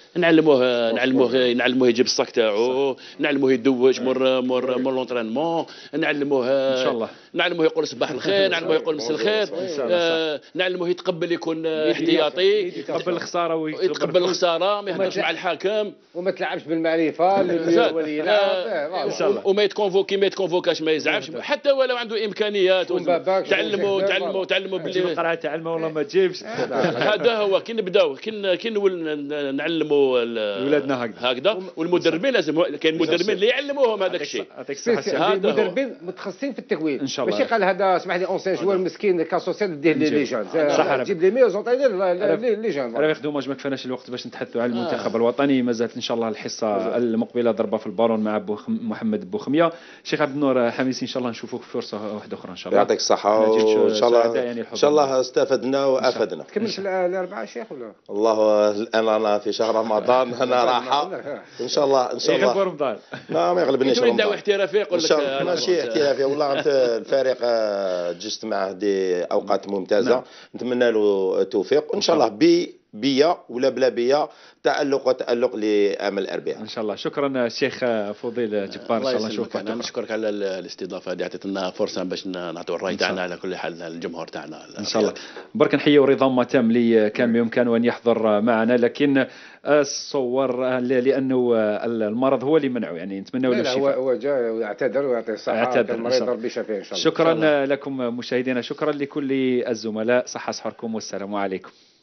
نعلموه يجيب الصاك تاعو، نعلموه يدوج مور لونطرينمون، نعلموه ان شاء الله، نعلموه يقول صباح الخير، نعلموه يقول مساء الخير، نعلموه يتقبل يكون احتياطي، يتقبل الخساره ويتقبل الخساره، ما يهضرش مع الحاكم، وما تلعبش بالمعرفه ولي ان شاء الله، وما يتكونفوكاش ما يزعفش، حتى ولو عنده امكانيات. تعلموا باللي القرعه تعلموا والله ما تجيبش. هذا هو كي نبداو كي نعلموا ولادنا هكذا، والمدربين لازم كاين مدربين اللي يعلموهم هذاك الشيء. المدربين متخصصين في التكوين، ان شاء الله. ماشي قال هذا اسمح لي اونسين جوار مسكين كاسوسيال دير لي جون، جيب لي ميو زونطينير لي جون. راه دوماج ما كفاناش الوقت باش نتحدثوا على المنتخب الوطني. مازالت ان شاء الله الحصه المقبله ضربه في البالون مع محمد بوخميه. شيخ عبد النور حميسي، ان شاء الله نشوفوك في فرصه واحده اخرى ان شاء الله. يعطيك الصحه، وان شاء الله ان شاء الله استفدنا وافدنا. تكمل في الاربعاء شيخ ولا؟ والله الان انا في شهر رمضان، انا راحه ان شاء الله يغلب رمضان. لا ما يغلبنيش رمضان. دعوه احترافيه يقول لك ماشي احترافيه، والله انت الفريق جست معه دي اوقات ممتازه. نتمنى له التوفيق، وان شاء الله بيا ولا بلا بيا تألق لأمل الأربعاء إن شاء الله. شكرا الشيخ فضيل جبار، إن شاء الله نشوفك. أنا نشكرك على الاستضافة هذه، عطيتنا فرصة باش نعطوا الرأي تاعنا على كل حال الجمهور تاعنا إن شاء الله. برك نحيي رضا تام اللي كان بإمكانه أن يحضر معنا، لكن الصور لأنه المرض هو اللي منعه، يعني نتمنى له الشفاء. هو جاء ويعتذر ويعطي الصحة، المريض ربي يشفيه إن شاء الله. شكرا لكم مشاهدينا، شكرا لكل الزملاء، صحة صحركم والسلام عليكم.